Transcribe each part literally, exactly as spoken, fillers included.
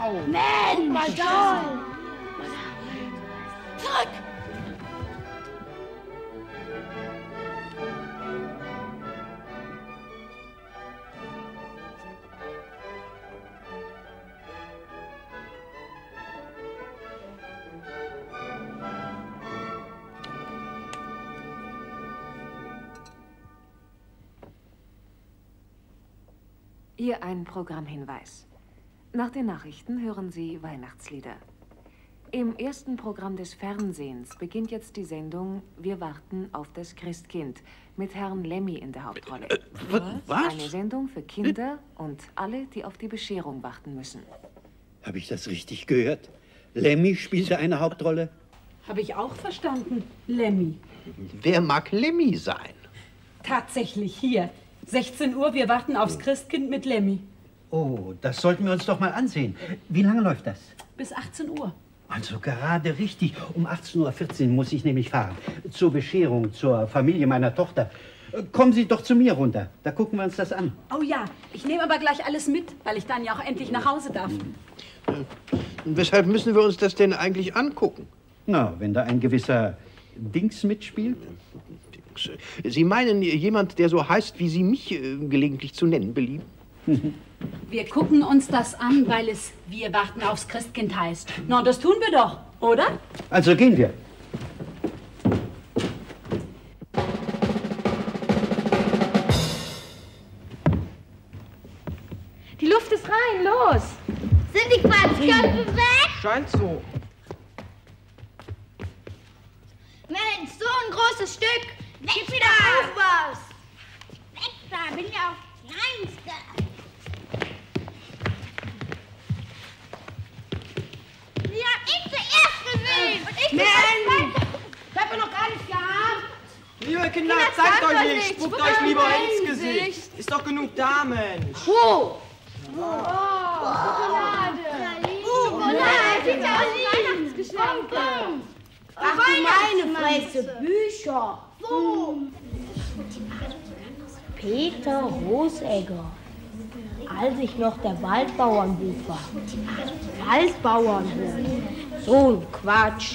Wow. Mensch! Mal toll! Zurück! Hier ein Programmhinweis. Nach den Nachrichten hören Sie Weihnachtslieder. Im ersten Programm des Fernsehens beginnt jetzt die Sendung Wir warten auf das Christkind mit Herrn Lemmy in der Hauptrolle. Äh, was? Eine Sendung für Kinder und alle, die auf die Bescherung warten müssen. Habe ich das richtig gehört? Lemmy spielte eine Hauptrolle? Habe ich auch verstanden, Lemmy. Wer mag Lemmy sein? Tatsächlich hier. sechzehn Uhr, wir warten aufs Christkind mit Lemmy. Oh, das sollten wir uns doch mal ansehen. Wie lange läuft das? Bis achtzehn Uhr. Also gerade richtig. Um achtzehn Uhr vierzehn muss ich nämlich fahren. Zur Bescherung, zur Familie meiner Tochter. Kommen Sie doch zu mir runter. Da gucken wir uns das an. Oh ja, ich nehme aber gleich alles mit, weil ich dann ja auch endlich nach Hause darf. Und weshalb müssen wir uns das denn eigentlich angucken? Na, wenn da ein gewisser Dings mitspielt. Sie meinen jemand, der so heißt, wie Sie mich äh, gelegentlich zu nennen belieben? Wir gucken uns das an, weil es Wir warten aufs Christkind heißt. Na, das tun wir doch, oder? Also gehen wir. Die Luft ist rein, los! Sind die Quatschköpfe weg? Scheint so. Mensch, so ein großes Stück. Weg Gib wieder auf was. Weg da, bin ja auch Kleinste. Die hab ich zuerst gesehen. Und ich Mensch! Das hat man noch gar nicht gehabt. Liebe Kinder, zeigt euch nicht. Spuckt euch lieber ins Gesicht. Ist doch genug da, Mensch. Wo? Schokolade. Schokolade. Weihnachtsgeschenke. Ach du meine Fresse, Bücher. Wo? Peter Rosegger. Als ich noch der Waldbauernbub war. Waldbauernhof. So ein Quatsch.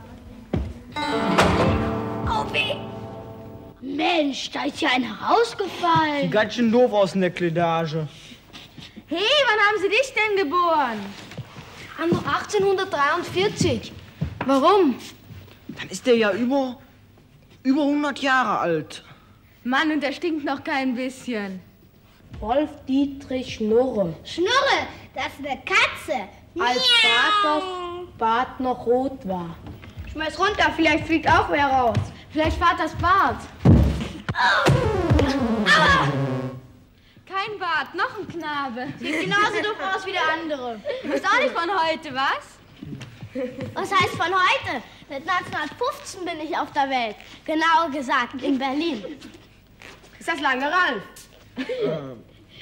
Oh weh. Mensch, da ist ja einer rausgefallen. Sieht ganz schön doof aus in der Kleidage. Hey, wann haben Sie dich denn geboren? An achtzehnhundertdreiundvierzig. Warum? Dann ist der ja über, über hundert Jahre alt. Mann, und der stinkt noch kein bisschen. Wolf Dietrich Schnurre. Schnurre, das ist eine Katze. Als Vaters Bart noch rot war. Schmeiß runter, vielleicht fliegt auch wer raus. Vielleicht Vaters Bart. Oh. Aua. Kein Bart, noch ein Knabe. Sieht genauso doof aus wie der andere. Ist auch nicht von heute, was? Was heißt von heute? Seit neunzehnhundertfünfzehn bin ich auf der Welt. Genauer gesagt, in Berlin. Ist das lange, Ralf? Äh,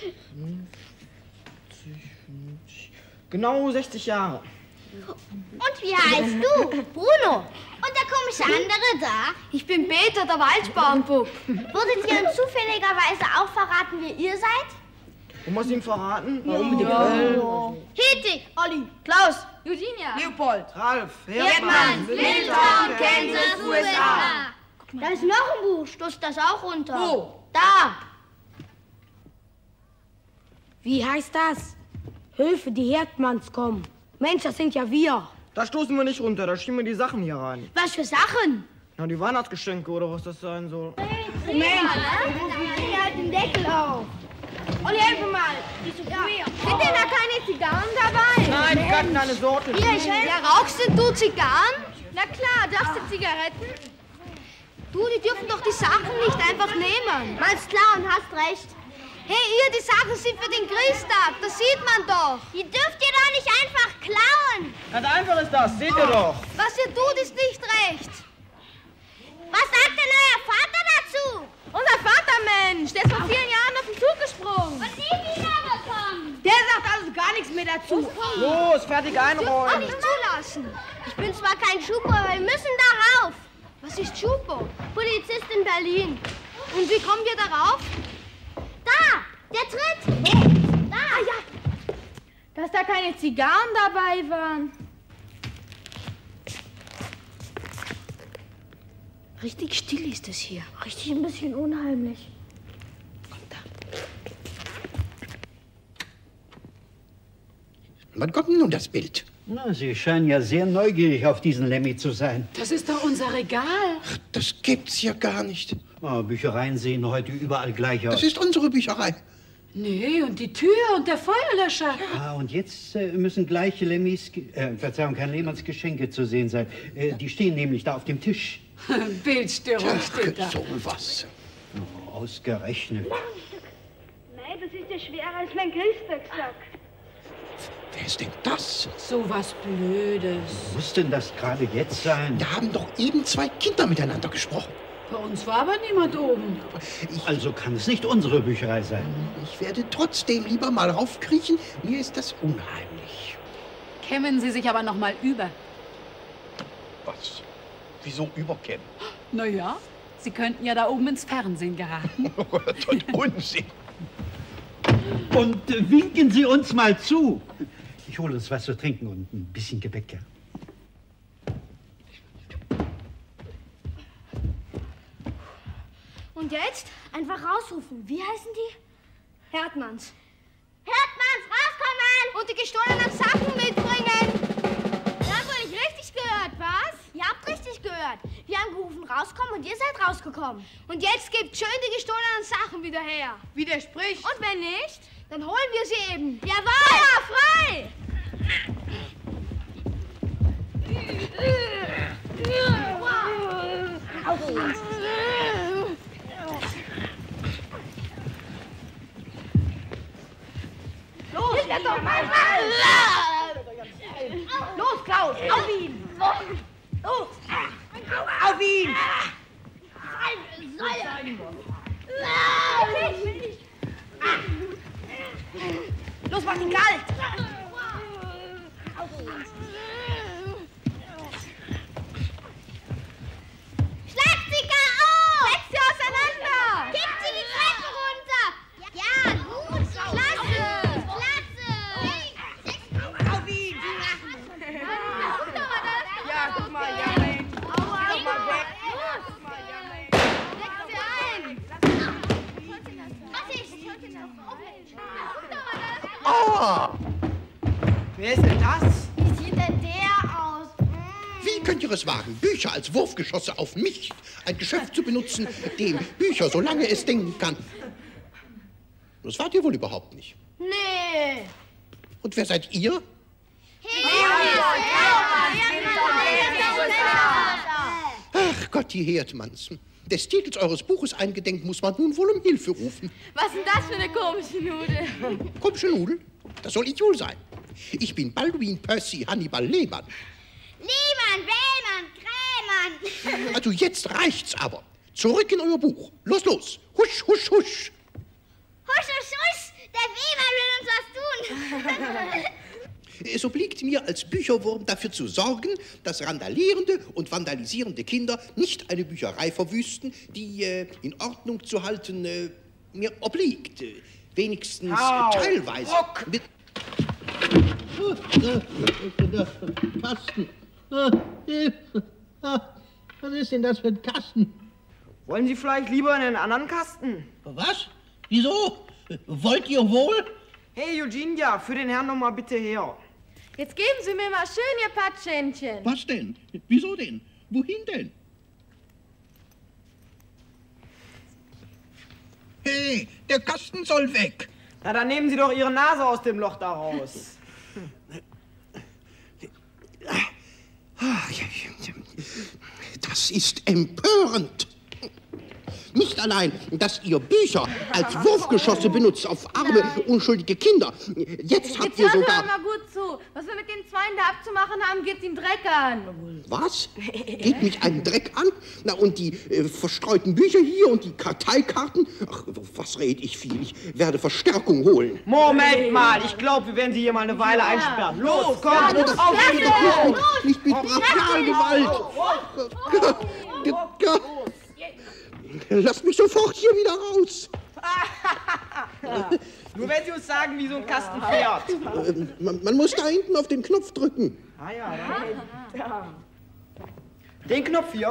genau sechzig Jahre. Und wie heißt du? Bruno. Und der komische andere da? Ich bin Peter, der Waldbauernbub. Würdet ihr uns zufälligerweise auch verraten, wer ihr seid? Du musst ihm verraten? Ja. Unbedingt. Ja. Hedwig, Olli, Klaus, Eugenia, Leopold, Ralf, Hermann, Middletown, Kansas, U S A. Da ist noch ein Buch. Stoßt das auch runter? Wo? Da. Wie heißt das? Hilfe, die Herdmanns kommen. Mensch, das sind ja wir. Da stoßen wir nicht runter, da schieben wir die Sachen hier rein. Was für Sachen? Na, die Weihnachtsgeschenke oder was das sein soll. Mensch, dreh halt den Deckel auf. Olli, helfe mal. Bist du schwer? Sind denn da keine Zigarren dabei? Nein, die hatten eine Sorte. Hier, ich helfe. Ja, rauchst denn du Zigarren? Na klar, darfst du Zigaretten? Du, die dürfen doch die Sachen nicht einfach nehmen. Meinst klar und hast recht. Hey, ihr, die Sachen sind für den Christtag, das sieht man doch. Die dürft ihr doch nicht einfach klauen. Ganz einfach ist das, seht ihr doch. Was ihr tut, ist nicht recht. Was sagt denn euer Vater dazu? Unser Vater, Mensch, der ist vor vielen Jahren auf den Zug gesprungen. Und nie wiedergekommen. Der sagt also gar nichts mehr dazu. Los, fertig Auch einräumen. nicht zulassen. Ich bin zwar kein Schupo, aber wir müssen darauf. Was ist Schupo? Polizist in Berlin. Und wie kommen wir darauf? Da, der Tritt. Da. Ah ja, dass da keine Zigarren dabei waren. Richtig still ist es hier. Richtig ein bisschen unheimlich. Kommt da. Wann kommt denn nun das Bild? Na, Sie scheinen ja sehr neugierig auf diesen Lemmy zu sein. Das ist doch unser Regal. Ach, das gibt's ja gar nicht. Oh, Büchereien sehen heute überall gleich aus. Das ist unsere Bücherei. Nee, und die Tür und der Feuerlöscher. Ah, und jetzt äh, müssen gleich Lemmys, äh, Verzeihung, Herrn Lehmanns Geschenke zu sehen sein. Äh, die stehen nämlich da auf dem Tisch. Bildstörung steht da. So was. Oh, ausgerechnet. Nein, das ist ja schwerer als mein Christagsack. Wer ist denn das? So was Blödes. Muss denn das gerade jetzt sein? Da haben doch eben zwei Kinder miteinander gesprochen. Bei uns war aber niemand oben. Ich, Also kann es nicht unsere Bücherei sein. ich werde trotzdem lieber mal raufkriechen. Mir ist das unheimlich. Kämmen Sie sich aber noch mal über. Was? Wieso überkämmen? Na ja, Sie könnten ja da oben ins Fernsehen geraten. Unsinn. Und äh, winken Sie uns mal zu. Ich hole uns was zu trinken und ein bisschen Gebäck. Ja. Und jetzt einfach rausrufen. Wie heißen die? Herdmanns. Herdmanns, rauskommen! Und die gestohlenen Sachen mitbringen. Das habe ich richtig gehört, was? Ihr habt richtig gehört. Wir haben gerufen, rauskommen und ihr seid rausgekommen. Und jetzt gebt schön die gestohlenen Sachen wieder her. Widerspricht. Und wenn nicht, dann holen wir sie eben. Jawohl! Feuer frei! Los, jetzt doch mal! Los, Klaus, auf ihn! Los! Auf ihn! Los, mach ihn kalt! Schlag sie gar auf! Leg sie auseinander! Kipp sie die Treppe runter! Ja, gut! Klasse! Klasse! Auf ihn! Ja, guck mal, ja, Mensch. Aua, Geh doch mal weg. Guck mal, ja, Mensch. Leg sie ein! Was ist? Ah! Wer ist denn das? Wie sieht denn der aus? Wie könnt ihr es wagen, Bücher als Wurfgeschosse auf mich, ein Geschöpf zu benutzen, dem Bücher, solange es denken kann? Das wart ihr wohl überhaupt nicht. Nee! Und wer seid ihr? Ach Gott, die Herdmanns. Des Titels eures Buches eingedenk muss man nun wohl um Hilfe rufen. Was ist denn das für eine komische Nudel? Komische Nudel? Das soll ich wohl sein. Ich bin Balduin Percy Hannibal Lehmann. Lehmann, Bellmann, Krämann! Also jetzt reicht's aber. Zurück in euer Buch. Los, los. Husch, husch, husch. Husch, husch, husch! Der Weber will uns was tun! Es obliegt mir als Bücherwurm dafür zu sorgen, dass randalierende und vandalisierende Kinder nicht eine Bücherei verwüsten, die äh, in Ordnung zu halten äh, mir obliegt. Äh, wenigstens Au, äh, teilweise. Ruck. Mit Kasten. Was ist denn das für ein Kasten? Wollen Sie vielleicht lieber in einen anderen Kasten? Was? Wieso? Wollt ihr wohl? Hey, Eugenia, für den Herrn noch mal bitte her. Jetzt geben Sie mir mal schön Ihr Patschhändchen. Was denn? Wieso denn? Wohin denn? Hey, der Kasten soll weg. Na, dann nehmen Sie doch Ihre Nase aus dem Loch da raus. Das ist empörend. Nicht allein, dass ihr Bücher als Wurfgeschosse benutzt auf arme, unschuldige Kinder. Jetzt habt Jetzt ihr hört sogar... doch mal gut zu. Was wir mit den Zweien da abzumachen haben, geht's ihm Dreck an. Was? Geht mich einen Dreck an? Na, und die äh, verstreuten Bücher hier und die Karteikarten? Ach, was red ich viel? Ich werde Verstärkung holen. Moment mal, ich glaube, wir werden Sie hier mal eine Weile einsperren. Los, komm, Ja, los, los, auf klasse. geht's. Nicht mit Brachialgewalt. Lasst mich sofort hier wieder raus. Nur wenn Sie uns sagen, wie so ein Kasten fährt. Äh, man, man muss da hinten auf den Knopf drücken. Ah ja, da. Den Knopf hier.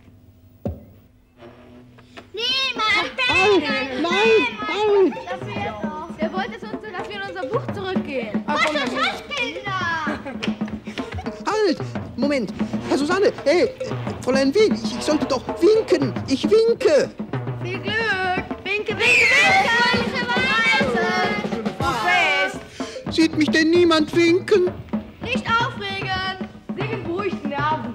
Niemand! Nein, nein! Der wollte es uns so, dass wir in unser Buch zurückgehen. Was für Schachkinder! Halt! Moment! Herr Susanne! Hey! Fräulein Wien, ich, ich sollte doch winken! Ich winke! Viel Glück! Winke, winke, winke! Fest! Sieht mich denn niemand winken? Nicht aufregen! Singen beruhigt Nerven.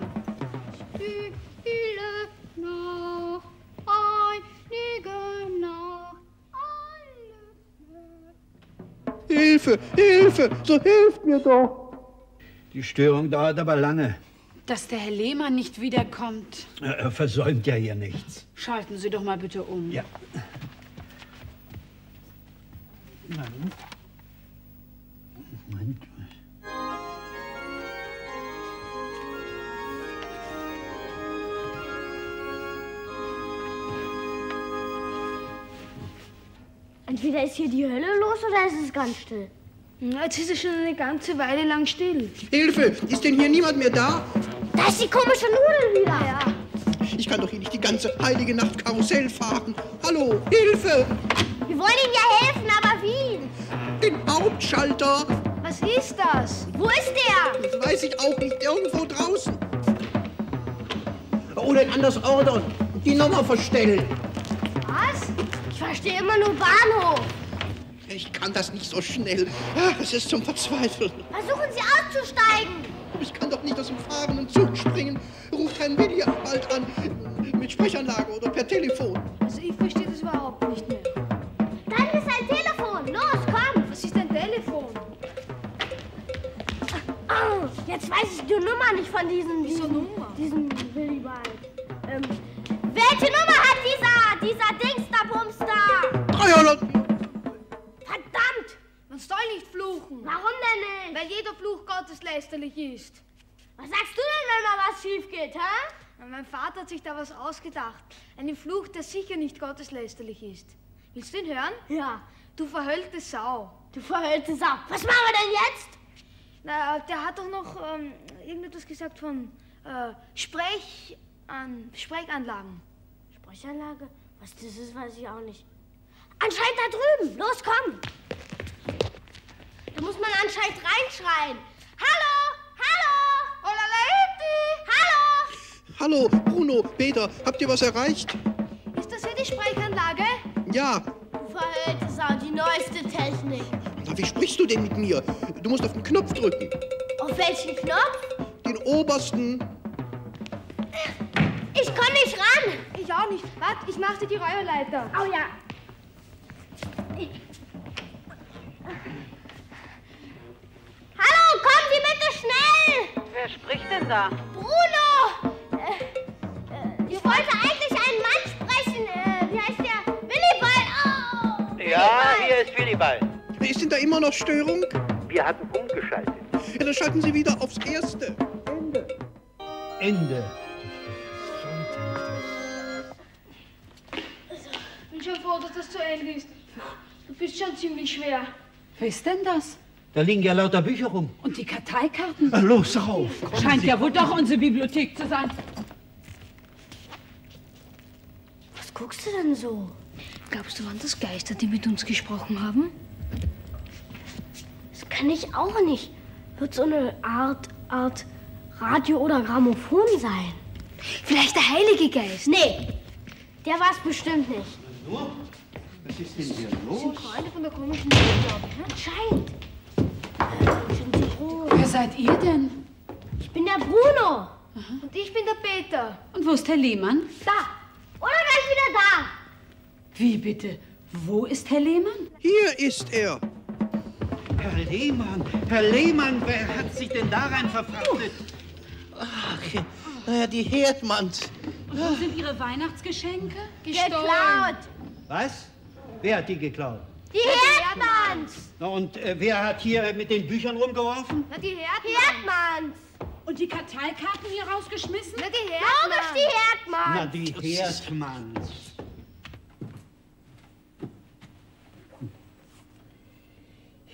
Viele noch, einige noch, alle. Hilfe! Hilfe! So hilft mir doch! Die Störung dauert aber lange. Dass der Herr Lehmann nicht wiederkommt. Er versäumt ja hier nichts. Schalten Sie doch mal bitte um. Ja. Nein. Moment. Entweder ist hier die Hölle los oder ist es ganz still. Jetzt ist es schon eine ganze Weile lang still. Hilfe! Ist denn hier niemand mehr da? Da ist die komische Nudel wieder. Ja. Ich kann doch hier nicht die ganze heilige Nacht Karussell fahren. Hallo! Hilfe! Wir wollen Ihnen ja helfen, aber wie? Den Hauptschalter! Was ist das? Wo ist der? Das weiß ich auch nicht. Irgendwo draußen. Oder ein anderes Ordern. Die Nummer verstellen. Was? Ich verstehe immer nur Bahnhof. Ich kann das nicht so schnell. Ah, es ist zum Verzweifeln. Versuchen Sie auszusteigen. Ich kann doch nicht aus dem fahrenden Zug springen. Ruft Herrn Willi bald an. Mit Sprechanlage oder per Telefon. Also ich verstehe das überhaupt nicht mehr. Da ist ein Telefon. Los, komm. Was ist ein Telefon? Oh, jetzt weiß ich die Nummer nicht von diesem... Wieso diesem, Nummer? Diesem Willibald. Ähm, welche Nummer hat dieser, dieser Dings da, Bums da? dreihundert. Verdammt! Man soll nicht fluchen. Warum denn nicht? Weil jeder Fluch gotteslästerlich ist. Was sagst du denn, wenn mal was schief geht, hä? Mein Vater hat sich da was ausgedacht. Einen Fluch, der sicher nicht gotteslästerlich ist. Willst du ihn hören? Ja. Du verhöllte Sau. Du verhüllte Sau. Was machen wir denn jetzt? Na, der hat doch noch ähm, irgendetwas gesagt von äh, Sprech an, Sprechanlagen. Sprechanlage? Was das ist, weiß ich auch nicht. Anscheinend da drüben. Los, komm. Da muss man anscheinend reinschreien. Hallo, hallo. Olalaiti. Hallo. Hallo, Bruno, Peter, habt ihr was erreicht? Ist das hier die Sprechanlage? Ja. Du verhüllte Sau, die neueste Technik. Na, wie sprichst du denn mit mir? Du musst auf den Knopf drücken. Auf welchen Knopf? Den obersten. Ich komm nicht ran. Ich auch nicht. Warte, ich mach dir die Räuberleiter. Oh ja. Hallo, kommen Sie bitte schnell! Wer spricht denn da? Bruno! Äh, äh, ich wollte eigentlich einen Mann sprechen. Äh, wie heißt der? Willibald! Oh! Ja, hier ist Willibald. Ist denn da immer noch Störung? Wir hatten umgeschaltet. Ja, dann schalten Sie wieder aufs Erste. Ende. Ende. Ich bin schon froh, dass das zu Ende ist. Du bist schon ziemlich schwer. Wer ist denn das? Da liegen ja lauter Bücher rum. Und die Karteikarten? Na los, rauf. Kommen Scheint Sie. ja wohl doch unsere Bibliothek zu sein. Was guckst du denn so? Glaubst du, waren das Geister, die mit uns gesprochen haben? Das kann ich auch nicht. Wird so eine Art, Art Radio oder Grammophon sein. Vielleicht der Heilige Geist? Nee, der war's bestimmt nicht. Hallo? Was ist denn hier Das sind los? Freunde von der komischen Welt, glaube ich. Ne? Anscheinend. Äh, sind Sie rot? Wer seid ihr denn? Ich bin der Bruno. Und ich bin der Peter. Und wo ist Herr Lehmann? Da. Oder gleich wieder da. Wie bitte? Wo ist Herr Lehmann? Hier ist er. Herr Lehmann, Herr Lehmann, wer hat sich denn da rein verfrachtet? Ach, naja, die Herdmanns. Und wo sind Ihre Weihnachtsgeschenke? Geklaut. Was? Wer hat die geklaut? Die Herdmanns. Na, und äh, wer hat hier mit den Büchern rumgeworfen? Na, die Herdmanns. Herdmanns. Und die Karteikarten hier rausgeschmissen? Na, die Logisch, die Herdmanns. Herdmanns. Na, die Herdmanns.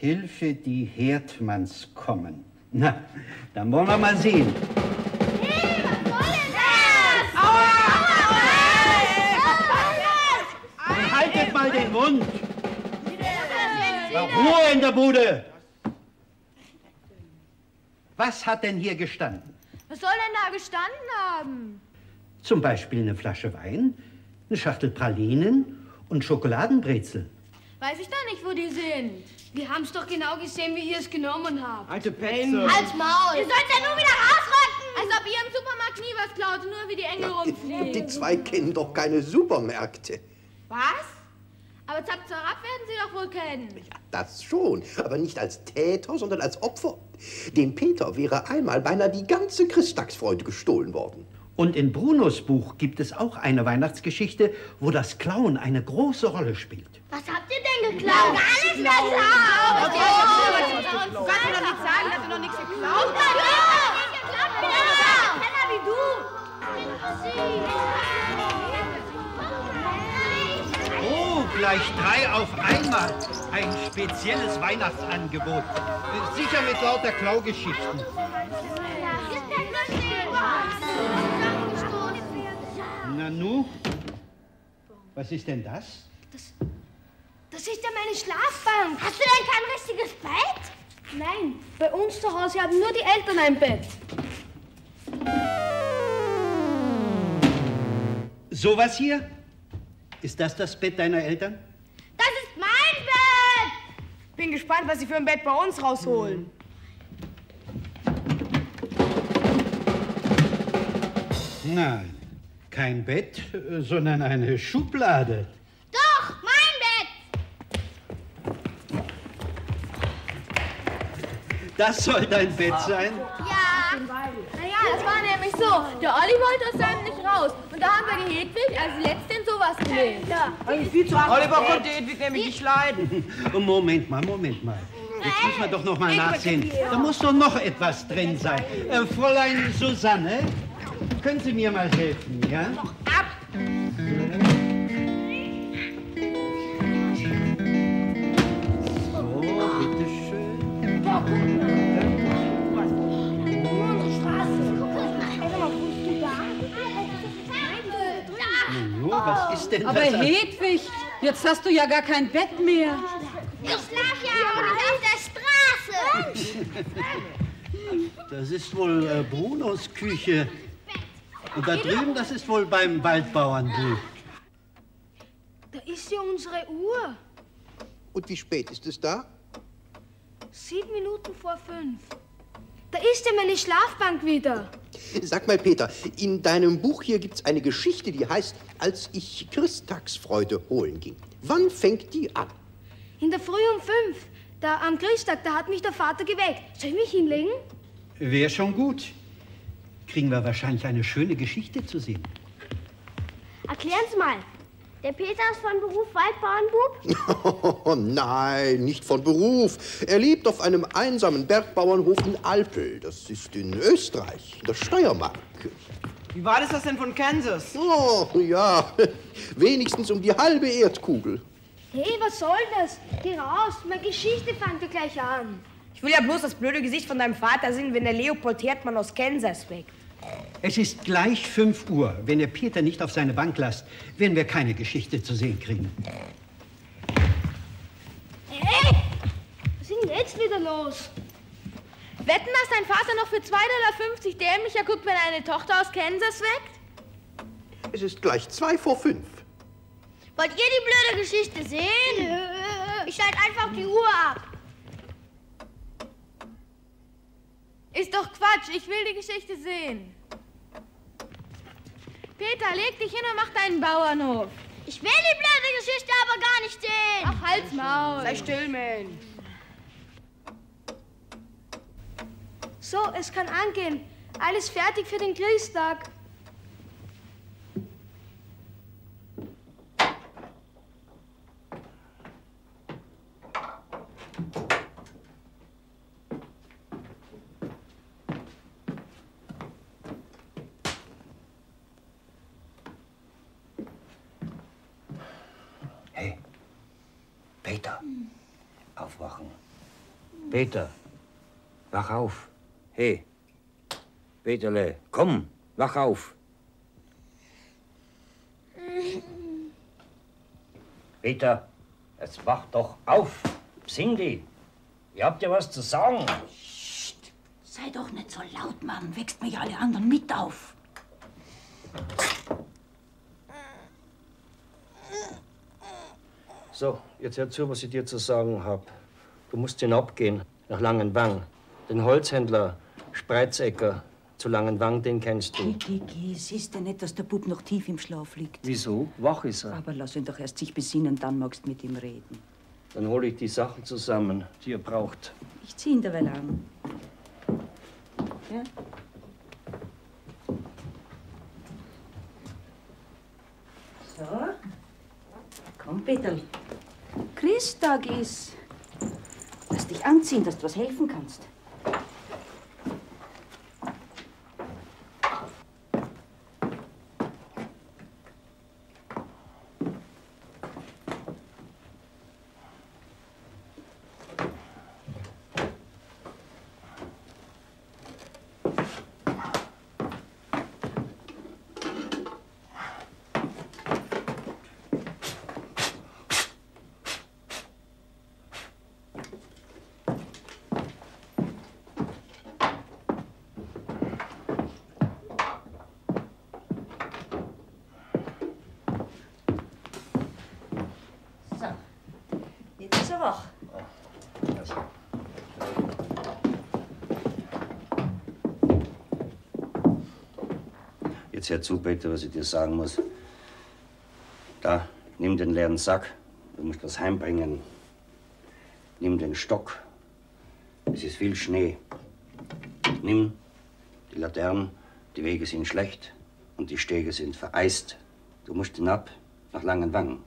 Hilfe die Herdmanns kommen. Na, dann wollen wir mal sehen. Hey, was soll denn das? Aua! Aua! Haltet mal den Mund! Ruhe in der Bude! Was hat denn hier gestanden? Was soll denn da gestanden haben? Zum Beispiel eine Flasche Wein, eine Schachtel Pralinen und Schokoladenbrezel. Weiß ich da nicht, wo die sind. Wir haben es doch genau gesehen, wie ihr es genommen habt. Alte Petze. Halt's Maul! Ihr sollt ja nur wieder rausrücken! Als ob ihr im Supermarkt nie was klaut und nur wie die Engel rumfliegen. Die zwei kennen doch keine Supermärkte. Was? Aber Zap Zarab werden sie doch wohl kennen. Ja, das schon, aber nicht als Täter, sondern als Opfer. Dem Peter wäre einmal beinahe die ganze Christtagsfreude gestohlen worden. Und in Brunos Buch gibt es auch eine Weihnachtsgeschichte, wo das Klauen eine große Rolle spielt. Was habt ihr denn geklaut? Gar nicht geklaut! Okay, du kannst mir doch nicht sagen, dass ihr noch nichts geklaut habt. Ja! Keller wie du! Oh, gleich drei auf einmal. Ein spezielles Weihnachtsangebot. Sicher mit lauter Klaugeschichten. Nanu, was ist denn das? Das, das ist ja meine Schlafbank. Hast du denn kein richtiges Bett? Nein, bei uns zu Hause haben nur die Eltern ein Bett. Sowas hier? Ist das das Bett deiner Eltern? Das ist mein Bett! Bin gespannt, was sie für ein Bett bei uns rausholen. Nein, kein Bett, sondern eine Schublade. Doch, mein Bett! Das soll dein Bett sein? Ja. Naja, das war nämlich so. Der Olli wollte aus seinem nicht raus. Und da haben wir die Hedwig als Letzte in sowas gelegt. Ja. Oliver konnte Edwig nämlich nicht leiden. Moment mal, Moment mal. Jetzt müssen wir doch noch mal nachsehen. Da muss doch noch etwas drin sein. Äh, Fräulein Susanne, können Sie mir mal helfen, ja? Ab! So, bitteschön. Nanu, was ist denn Aber das? Hedwig, jetzt hast du ja gar kein Bett mehr. Ich schlaf ja auch nicht auf der Straße! Das ist wohl äh, Brunos Küche. Und da drüben, das ist wohl beim Waldbauernbuch. Da ist ja unsere Uhr. Und wie spät ist es da? Sieben Minuten vor fünf. Da ist ja meine Schlafbank wieder. Sag mal, Peter, in deinem Buch hier gibt's eine Geschichte, die heißt, als ich Christtagsfreude holen ging. Wann fängt die an? In der Früh um fünf. Da am Christtag, da hat mich der Vater geweckt. Soll ich mich hinlegen? Wäre schon gut. Kriegen wir wahrscheinlich eine schöne Geschichte zu sehen. Erklären's mal. Der Peter ist von Beruf Waldbauernbub? Oh nein, nicht von Beruf. Er lebt auf einem einsamen Bergbauernhof in Alpel. Das ist in Österreich, in der Steiermark. Wie weit ist das denn von Kansas? Oh, ja, wenigstens um die halbe Erdkugel. Hey, was soll das? Geh raus, meine Geschichte fängt ja gleich an. Ich will ja bloß das blöde Gesicht von deinem Vater sehen, wenn der Leopold Herdmann aus Kansas weckt. Es ist gleich fünf Uhr. Wenn ihr Peter nicht auf seine Bank lasst, werden wir keine Geschichte zu sehen kriegen. Hey, was ist denn jetzt wieder los? Wetten, dass dein Vater noch für zwei Dollar fünfzig dämlicher guckt, wenn er eine Tochter aus Kansas weckt? Es ist gleich zwei vor fünf. Wollt ihr die blöde Geschichte sehen? Ich schalte einfach die Uhr ab. Ist doch Quatsch, ich will die Geschichte sehen. Peter, leg dich hin und mach deinen Bauernhof. Ich will die blöde Geschichte aber gar nicht sehen. Ach, halt's Maul. Sei still, Mensch. So, es kann angehen. Alles fertig für den Christtag. Hey, Peter, aufwachen. Peter, wach auf. Hey, Peterle, komm, wach auf. Peter, jetzt wach doch auf. Cindy, ihr habt ja was zu sagen. Psst, sei doch nicht so laut, Mann. Wächst mich alle anderen mit auf. So, jetzt hör zu, was ich dir zu sagen hab. Du musst hinabgehen, nach Langenwang. Den Holzhändler Spreitzecker zu Langenwang, den kennst du. Geh, geh, siehst du nicht, dass der Bub noch tief im Schlaf liegt? Wieso? Wach ist er. Aber lass ihn doch erst sich besinnen, dann magst du mit ihm reden. Dann hole ich die Sachen zusammen, die ihr braucht. Ich zieh ihn derweil an. Ja? So. Komm, Peterl. Christtag ist. Lass dich anziehen, dass du was helfen kannst. Jetzt hör zu, Peter, was ich dir sagen muss. Da, nimm den leeren Sack. Du musst was heimbringen. Nimm den Stock. Es ist viel Schnee. Nimm die Laternen. Die Wege sind schlecht und die Stege sind vereist. Du musst hinab nach Langenwang.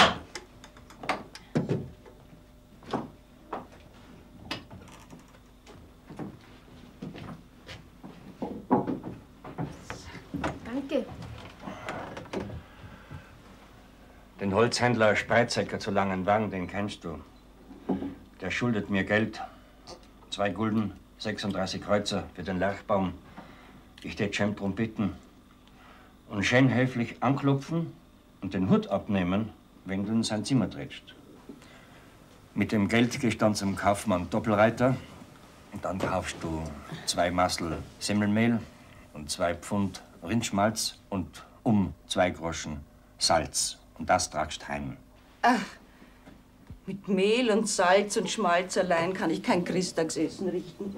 Den Holzhändler Spreitzecker zu Langenwang, den kennst du. Der schuldet mir Geld. Zwei Gulden, sechsunddreißig Kreuzer für den Lerchbaum. Ich tät schön drum bitten. Und schön höflich anklopfen und den Hut abnehmen, wenn du in sein Zimmer trittst. Mit dem Geld gehst du dann zum Kaufmann Doppelreiter und dann kaufst du zwei Massel Semmelmehl und zwei Pfund Rindschmalz und um zwei Groschen Salz. Und das tragst heim. Ach, mit Mehl und Salz und Schmalz allein kann ich kein Christtagsessen richten.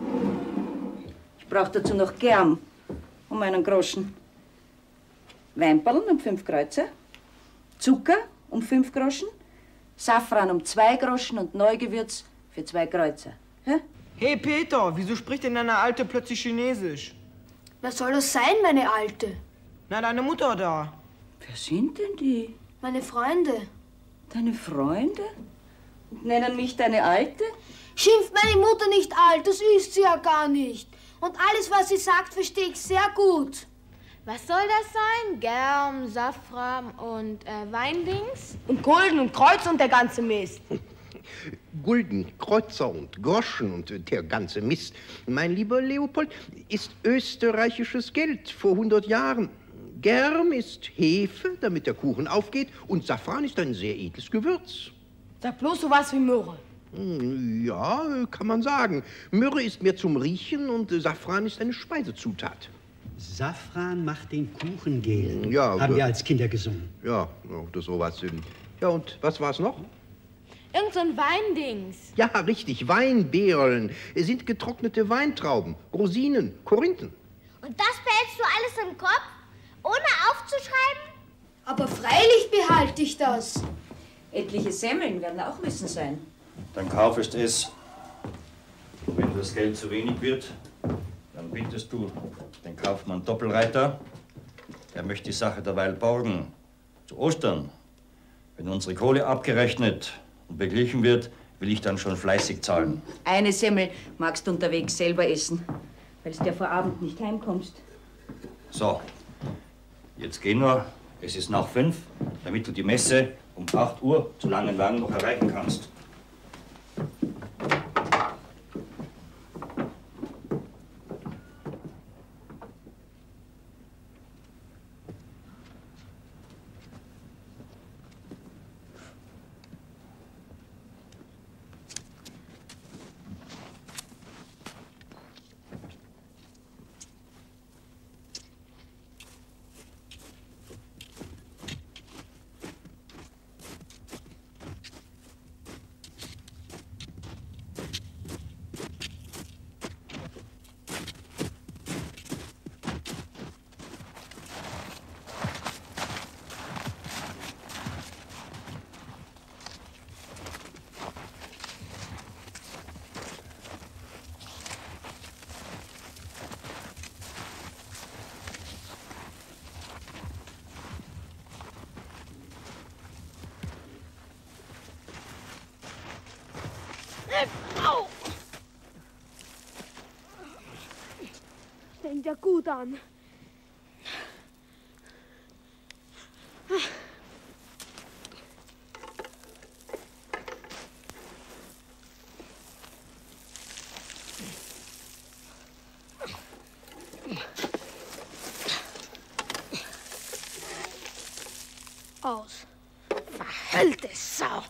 Ich brauch dazu noch Germ um einen Groschen. Weinperlen um fünf Kreuzer, Zucker um fünf Groschen, Safran um zwei Groschen und Neugewürz für zwei Kreuzer. Ja? Hey Peter, wieso spricht denn deine Alte plötzlich Chinesisch? Was soll das sein, meine Alte? Na, deine Mutter da. Wer sind denn die? Meine Freunde. Deine Freunde? Und nennen mich deine Alte? Schimpft meine Mutter nicht alt, das ist sie ja gar nicht. Und alles, was sie sagt, verstehe ich sehr gut. Was soll das sein? Germ, Safran und äh, Weindings? Und Gulden und Kreuz und der ganze Mist. Gulden, Kreuzer und Groschen und der ganze Mist. Mein lieber Leopold, ist österreichisches Geld vor hundert Jahren. Germ ist Hefe, damit der Kuchen aufgeht, und Safran ist ein sehr edles Gewürz. Sag bloß so was wie Myrrhe. Ja, kann man sagen. Myrrhe ist mehr zum Riechen und Safran ist eine Speisezutat. Safran macht den Kuchen gel. Ja, haben wir als Kinder gesungen. Ja, oder sowas. Ja, und was war's noch? Irgend so ein Weindings. Ja, richtig, Weinbeeren. Es sind getrocknete Weintrauben, Rosinen, Korinthen. Und das behältst du alles im Kopf? Ohne aufzuschreiben? Aber freilich behalte ich das. Etliche Semmeln werden auch müssen sein. Dann kaufest es. Und wenn das Geld zu wenig wird, dann bittest du den Kaufmann Doppelreiter. Er möchte die Sache derweil borgen. Zu Ostern, wenn unsere Kohle abgerechnet und beglichen wird, will ich dann schon fleißig zahlen. Eine Semmel magst du unterwegs selber essen, weil du ja vor Abend nicht heimkommst. So, jetzt geh nur. Es ist nach fünf, damit du die Messe um acht Uhr zu Langenwang noch erreichen kannst. ja gut an. Aus. Verhüllte Sau.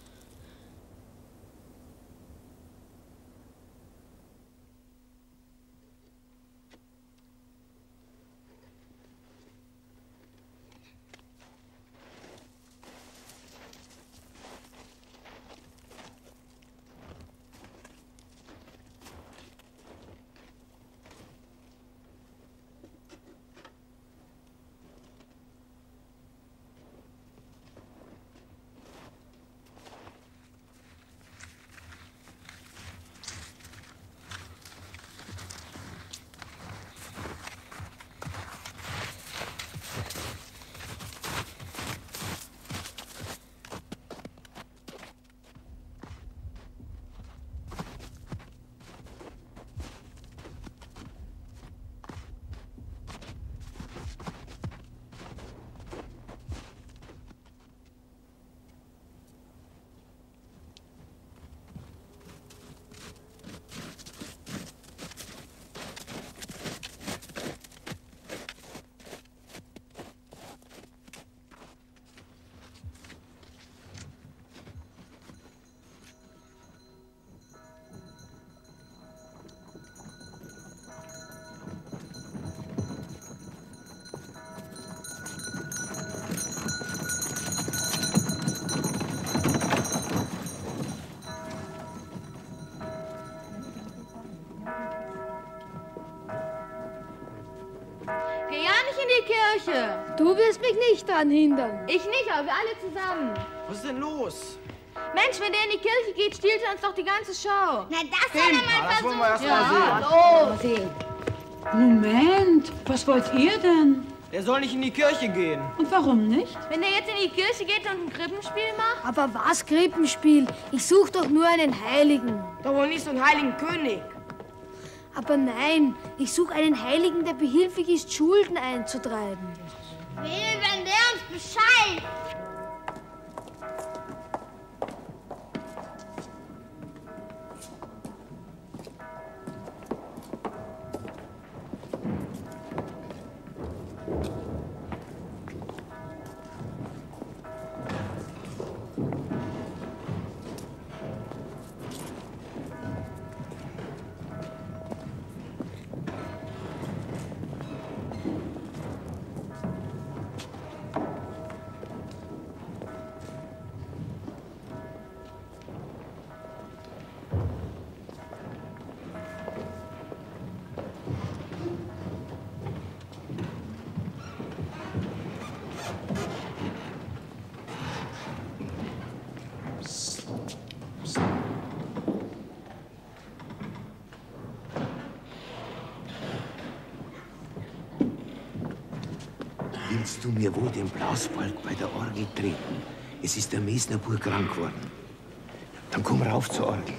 Kirche. Du wirst mich nicht daran hindern. Ich nicht, aber wir alle zusammen. Was ist denn los? Mensch, wenn der in die Kirche geht, stiehlt er uns doch die ganze Show. Na, das soll er mal Das wollen wir erst Ja, mal sehen. los. Moment, was wollt ihr denn? Der soll nicht in die Kirche gehen. Und warum nicht? Wenn er jetzt in die Kirche geht und ein Krippenspiel macht? Aber was Krippenspiel? Ich suche doch nur einen Heiligen. Doch wohl nicht so einen heiligen König. Aber nein, ich suche einen Heiligen, der behilflich ist, Schulden einzutreiben. Wehe, wenn der uns Bescheid. Willst du mir wohl den Blausbalg bei der Orgel treten? Es ist der Mesner pur krank geworden. Dann komm rauf zur Orgel.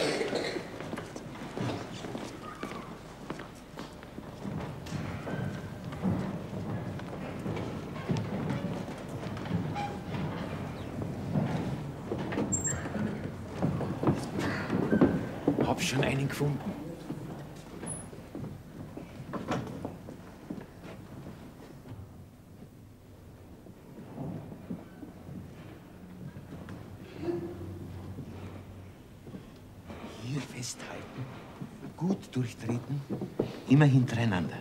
Hab schon einen gefunden. Festhalten, gut durchtreten, immer hintereinander.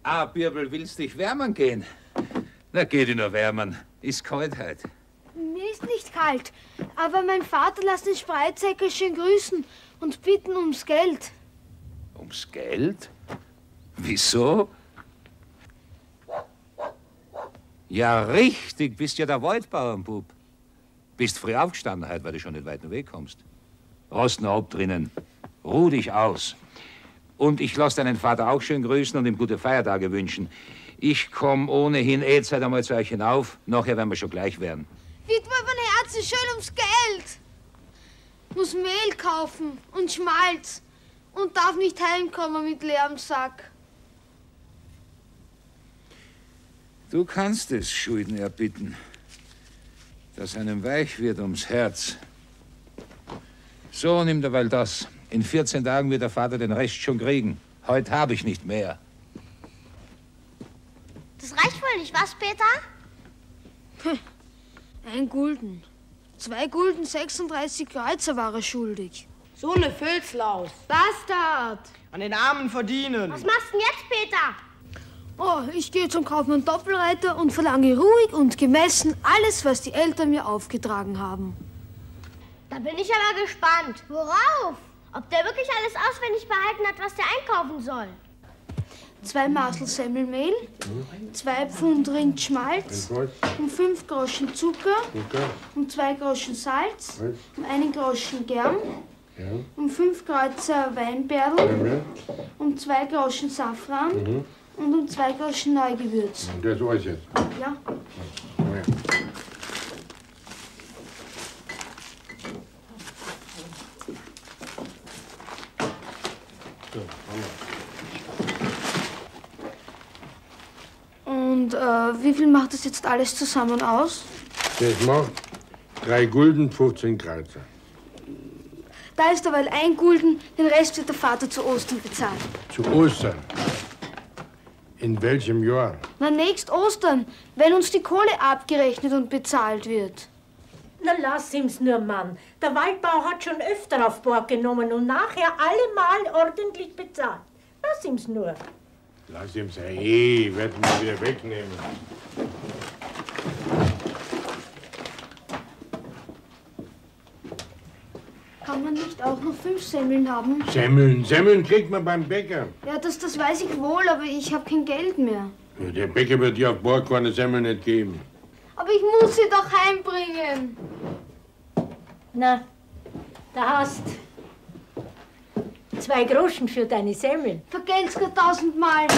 Ah, Birbel, willst dich wärmen gehen? Na, geh dich nur wärmen. Ist kalt heute. Mir ist nicht kalt, aber mein Vater lässt den Spreizecke schön grüßen und bitten ums Geld. Ums Geld? Wieso? Ja, richtig, bist ja der Waldbauernbub. Bist früh aufgestanden heute, weil du schon nicht weit Weg kommst. Rost noch ab drinnen. Ruh dich aus. Und ich lass deinen Vater auch schön grüßen und ihm gute Feiertage wünschen. Ich komm ohnehin eh Zeit einmal zu euch hinauf. Nachher werden wir schon gleich werden. Bitte mir mein Herz schön ums Geld. Muss Mehl kaufen und Schmalz und darf nicht heimkommen mit leerem Sack. Du kannst es Schulden erbitten, dass einem weich wird ums Herz. So, nimm derweil das. In vierzehn Tagen wird der Vater den Rest schon kriegen. Heute habe ich nicht mehr. Das reicht wohl nicht, was, Peter? Hm. Ein Gulden. Zwei Gulden, sechsunddreißig Kreuzer war er schuldig. So eine Filzlaus. Bastard! An den Armen verdienen. Was machst du denn jetzt, Peter? Oh, ich gehe zum Kaufmann Doppelreiter und verlange ruhig und gemessen alles, was die Eltern mir aufgetragen haben. Da bin ich aber gespannt. Worauf? Ob der wirklich alles auswendig behalten hat, was der einkaufen soll. Zwei Maßel Semmelmehl, zwei Pfund Rindschmalz, um fünf Groschen Zucker, um zwei Groschen Salz, um einen Groschen Germ, um fünf Kreuzer Weinberl, um zwei Groschen Safran und um zwei Groschen Neugewürz. Das alles jetzt? Ja. Und äh, wie viel macht das jetzt alles zusammen aus? Das macht drei Gulden, fünfzehn Kreuzer. Da ist aber ein Gulden, den Rest wird der Vater zu Ostern bezahlen. Zu Ostern? In welchem Jahr? Na, nächst Ostern, wenn uns die Kohle abgerechnet und bezahlt wird. Na, lass ihm's nur, Mann. Der Waldbau hat schon öfter auf Bord genommen und nachher allemal ordentlich bezahlt. Lass ihm's nur. Lass ihm sein, eh, werden wir wieder wegnehmen. Kann man nicht auch noch fünf Semmeln haben? Semmeln, Semmeln kriegt man beim Bäcker. Ja, das, das weiß ich wohl, aber ich habe kein Geld mehr. Ja, der Bäcker wird dir auf Bord keine Semmeln nicht geben. Aber ich muss sie doch heimbringen. Na, da hast zwei Groschen für deine Semmeln. Vergelt's gar tausendmal.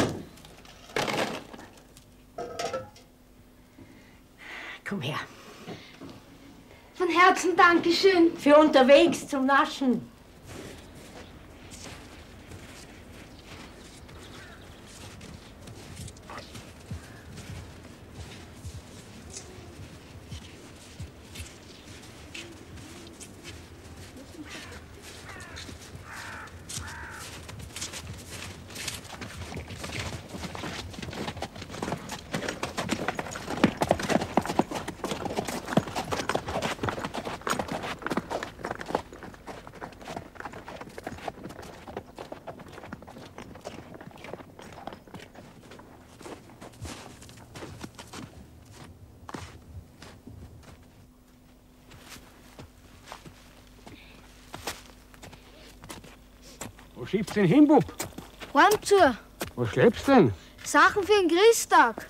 Komm her. Von Herzen Dankeschön. Für unterwegs zum Naschen. Wo schiebst du denn hin, Bub? Heim zu. Was schleppst du denn? Sachen für den Christtag.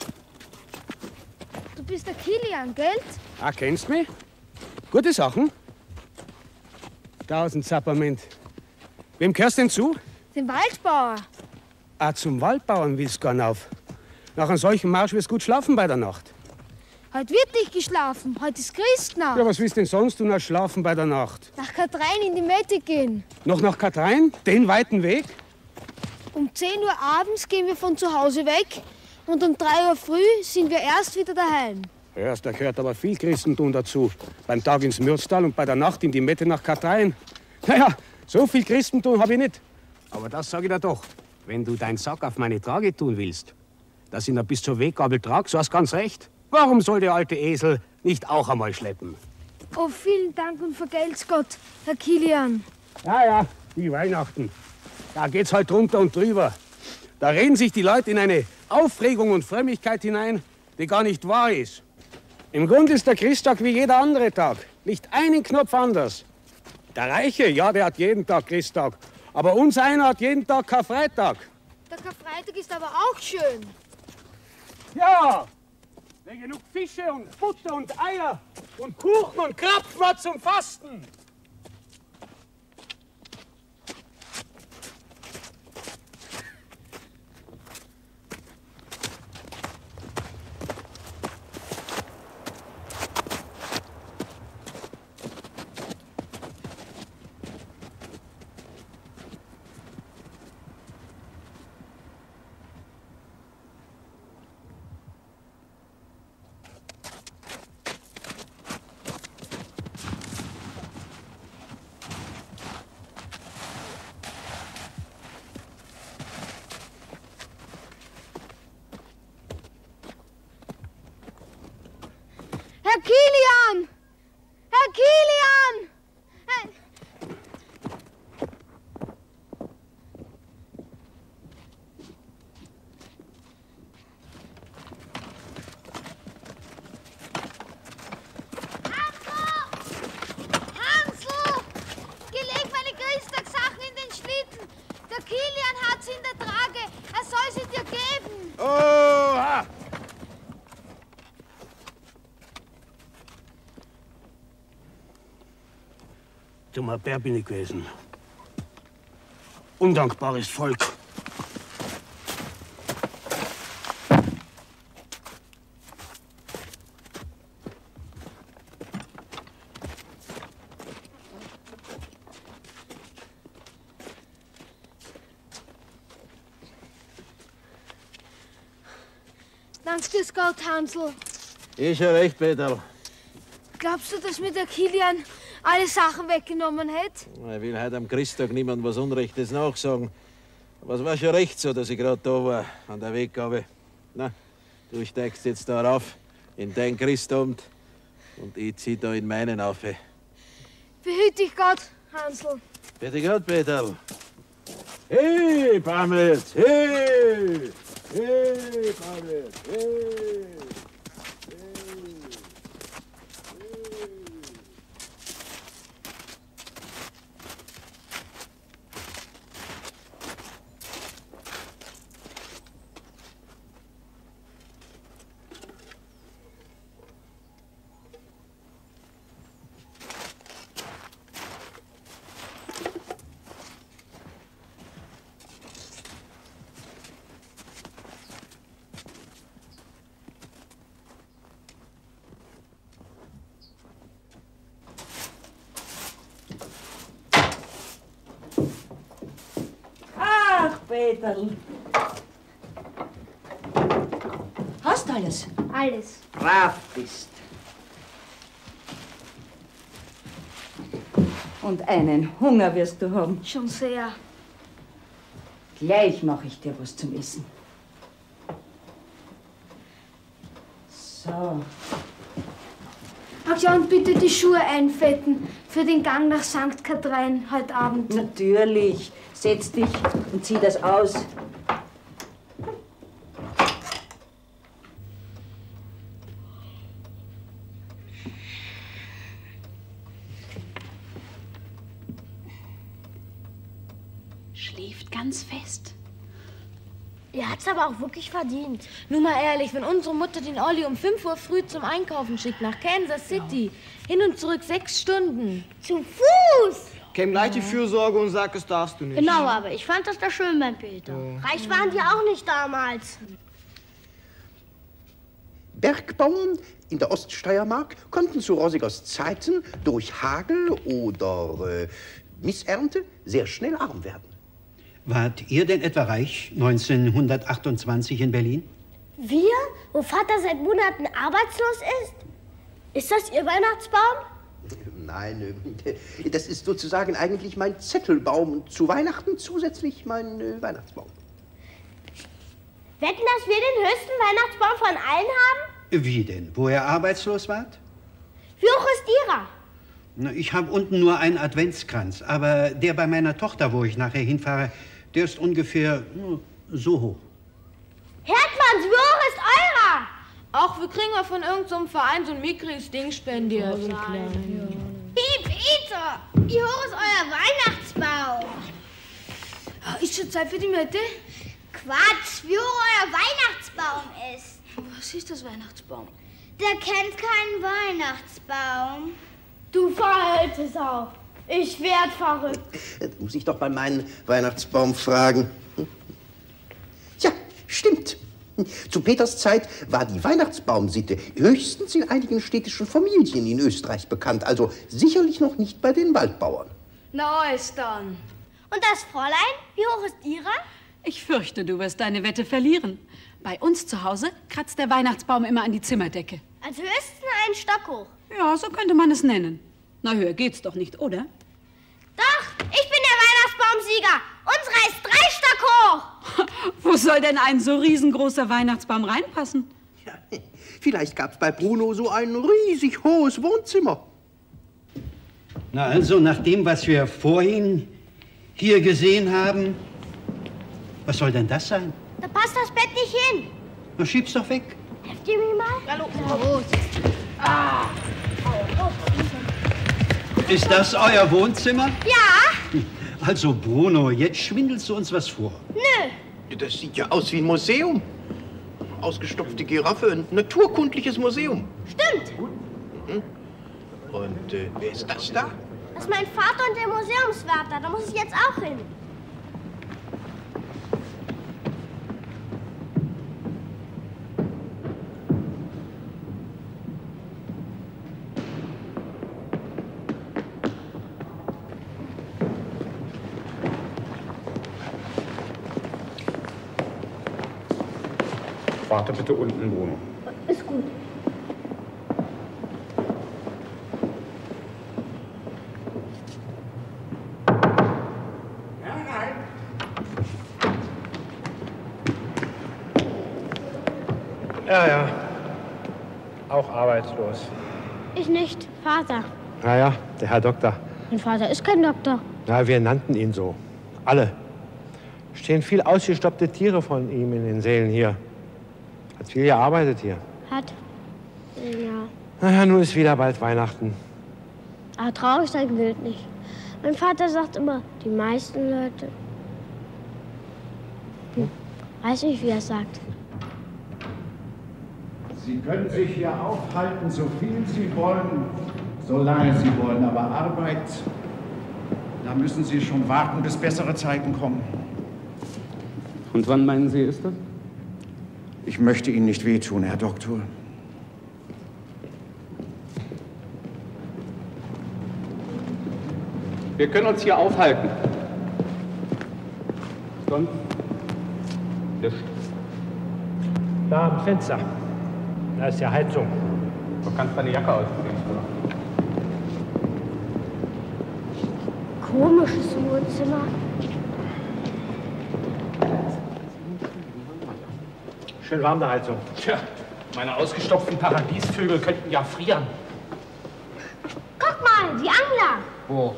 Du bist der Kilian, gell? Ah, kennst mich? Gute Sachen? Tausend Sapperment. Wem gehörst denn zu? Den Waldbauer. Ah, zum Waldbauern willst du gern auf. Nach einem solchen Marsch wirst du gut schlafen bei der Nacht. Heute wird nicht geschlafen. Heute ist Christnacht. Ja, was willst du denn sonst tun als schlafen bei der Nacht? Nach Katrein in die Mette gehen. Noch nach Katrein? Den weiten Weg? Um zehn Uhr abends gehen wir von zu Hause weg und um drei Uhr früh sind wir erst wieder daheim. Ja, da gehört aber viel Christentum dazu. Beim Tag ins Mürztal und bei der Nacht in die Mette nach Katrein. Naja, so viel Christentum habe ich nicht. Aber das sage ich dir doch. Wenn du deinen Sack auf meine Trage tun willst, dass ich ihn bis zur Weggabel trag, so hast ganz recht. Warum soll der alte Esel nicht auch einmal schleppen? Oh, vielen Dank und vergelt's Gott, Herr Kilian. Ja, ja, wie Weihnachten. Da geht's halt drunter und drüber. Da reden sich die Leute in eine Aufregung und Frömmigkeit hinein, die gar nicht wahr ist. Im Grunde ist der Christtag wie jeder andere Tag. Nicht einen Knopf anders. Der Reiche, ja, der hat jeden Tag Christtag. Aber uns einer hat jeden Tag Karfreitag. Der Karfreitag ist aber auch schön. Ja, wer genug Fische und Butter und Eier und Kuchen und Krapfen hat zum Fasten. Herr Kilian! Herr Kilian! Herr Hansl! Geh, leg meine Christtagssachen in den Schlitten. Der Kilian hat sie in der Trage. Er soll sie dir geben. Oha! Dummer Bär bin ich gewesen. Undankbares Volk. Danke, Scout Hansl. Ist ja recht, Peterl. Glaubst du, dass mir der Kilian alle Sachen weggenommen hätte? Ich will heute am Christtag niemand was Unrechtes nachsagen. Aber es war schon recht so, dass ich gerade da war, an der Weggabe. Na, du steigst jetzt da rauf, in dein Christabend, und ich zieh da in meinen auf. Behüt dich Gott, Hansl. Bitte Gott, Peterl. Hey, Pamels, hey! Hey, Pamels, hey! Peterl. Hast alles? Alles. Brav bist. Und einen Hunger wirst du haben. Schon sehr. Gleich mache ich dir was zum Essen. So. Ach ja, und bitte die Schuhe einfetten für den Gang nach Sankt Kathrein heute Abend. Natürlich. Setz dich und zieh das aus. Schläft ganz fest. Er hat's aber auch wirklich verdient. Nur mal ehrlich, wenn unsere Mutter den Olli um fünf Uhr früh zum Einkaufen schickt nach Kansas City, hin und zurück sechs Stunden. Zu Fuß! Käm gleich die Fürsorge und sag, das darfst du nicht. Genau, aber ich fand das da schön beim Peter. Ja. Reich waren die auch nicht damals. Bergbauern in der Oststeiermark konnten zu Rossigers Zeiten durch Hagel oder äh, Missernte sehr schnell arm werden. Wart ihr denn etwa reich neunzehnhundertachtundzwanzig in Berlin? Wir? Wo Vater seit Monaten arbeitslos ist? Ist das Ihr Weihnachtsbaum? Nein, äh, das ist sozusagen eigentlich mein Zettelbaum und zu Weihnachten zusätzlich mein äh, Weihnachtsbaum. Wetten, dass wir den höchsten Weihnachtsbaum von allen haben? Wie denn? Wo ihr arbeitslos wart? Wie hoch ist Ihrer? Na, ich habe unten nur einen Adventskranz, aber der bei meiner Tochter, wo ich nachher hinfahre, der ist ungefähr hm, So hoch. Herdmanns, wie hoch ist eurer? Ach, wir kriegen ja von irgendeinem so Verein so ein mickriges Ding spendiert. Oh, so klein. Piep, Peter, wie hoch ist euer Weihnachtsbaum? Ist schon Zeit für die Mette? Quatsch, wie hoch euer Weihnachtsbaum ist. Was ist das Weihnachtsbaum? Der kennt keinen Weihnachtsbaum. Du verhältst auf. Ich werd verrückt. Da muss ich doch bei meinem Weihnachtsbaum fragen. Ja, stimmt. Zu Peters Zeit war die Weihnachtsbaumsitte höchstens in einigen städtischen Familien in Österreich bekannt, also sicherlich noch nicht bei den Waldbauern. Na, ist dann. Und das Fräulein, wie hoch ist ihrer? Ich fürchte, du wirst deine Wette verlieren. Bei uns zu Hause kratzt der Weihnachtsbaum immer an die Zimmerdecke. Also höchstens einen Stock hoch. Ja, so könnte man es nennen. Na, höher geht's doch nicht, oder? Doch, ich bin der Weihnachtsbaumsieger. Unserer ist drei Stock hoch. Wo soll denn ein so riesengroßer Weihnachtsbaum reinpassen? Ja, vielleicht gab's bei Bruno so ein riesig hohes Wohnzimmer. Na also, nach dem, was wir vorhin hier gesehen haben, was soll denn das sein? Da passt das Bett nicht hin. Na, schieb's doch weg. Helft ihr mir mal? Hallo. Los. Ah. Ist das euer Wohnzimmer? Ja. Also, Bruno, jetzt schwindelst du uns was vor. Nö. Das sieht ja aus wie ein Museum. Ausgestopfte Giraffe, ein naturkundliches Museum. Stimmt. Mhm. Und äh, wer ist das da? Das ist mein Vater und der Museumswärter. Da muss ich jetzt auch hin. Warte bitte unten, Bruno. Ist gut. Ja, ja. Auch arbeitslos. Ich nicht, Vater. Naja, der Herr Doktor. Mein Vater ist kein Doktor. Na, wir nannten ihn so. Alle. Stehen viel ausgestoppte Tiere von ihm in den Sälen hier. Hat viel gearbeitet hier. Hat. Ja. Naja, nun ist wieder bald Weihnachten. Aber traurig sein gilt nicht. Mein Vater sagt immer, die meisten Leute. Hm. Weiß nicht, wie er es sagt. Sie können sich hier aufhalten, so viel Sie wollen, solange Sie wollen. Aber Arbeit, da müssen Sie schon warten, bis bessere Zeiten kommen. Und wann meinen Sie, ist das? Ich möchte Ihnen nicht wehtun, Herr Doktor. Wir können uns hier aufhalten. Sonst? Licht. Da am Fenster. Da ist ja Heizung. Du kannst deine Jacke ausziehen. Komisches Wohnzimmer. Schön warm, der Heizung. Tja, meine ausgestopften Paradiesvögel könnten ja frieren. Guck mal, die Angler. Wo?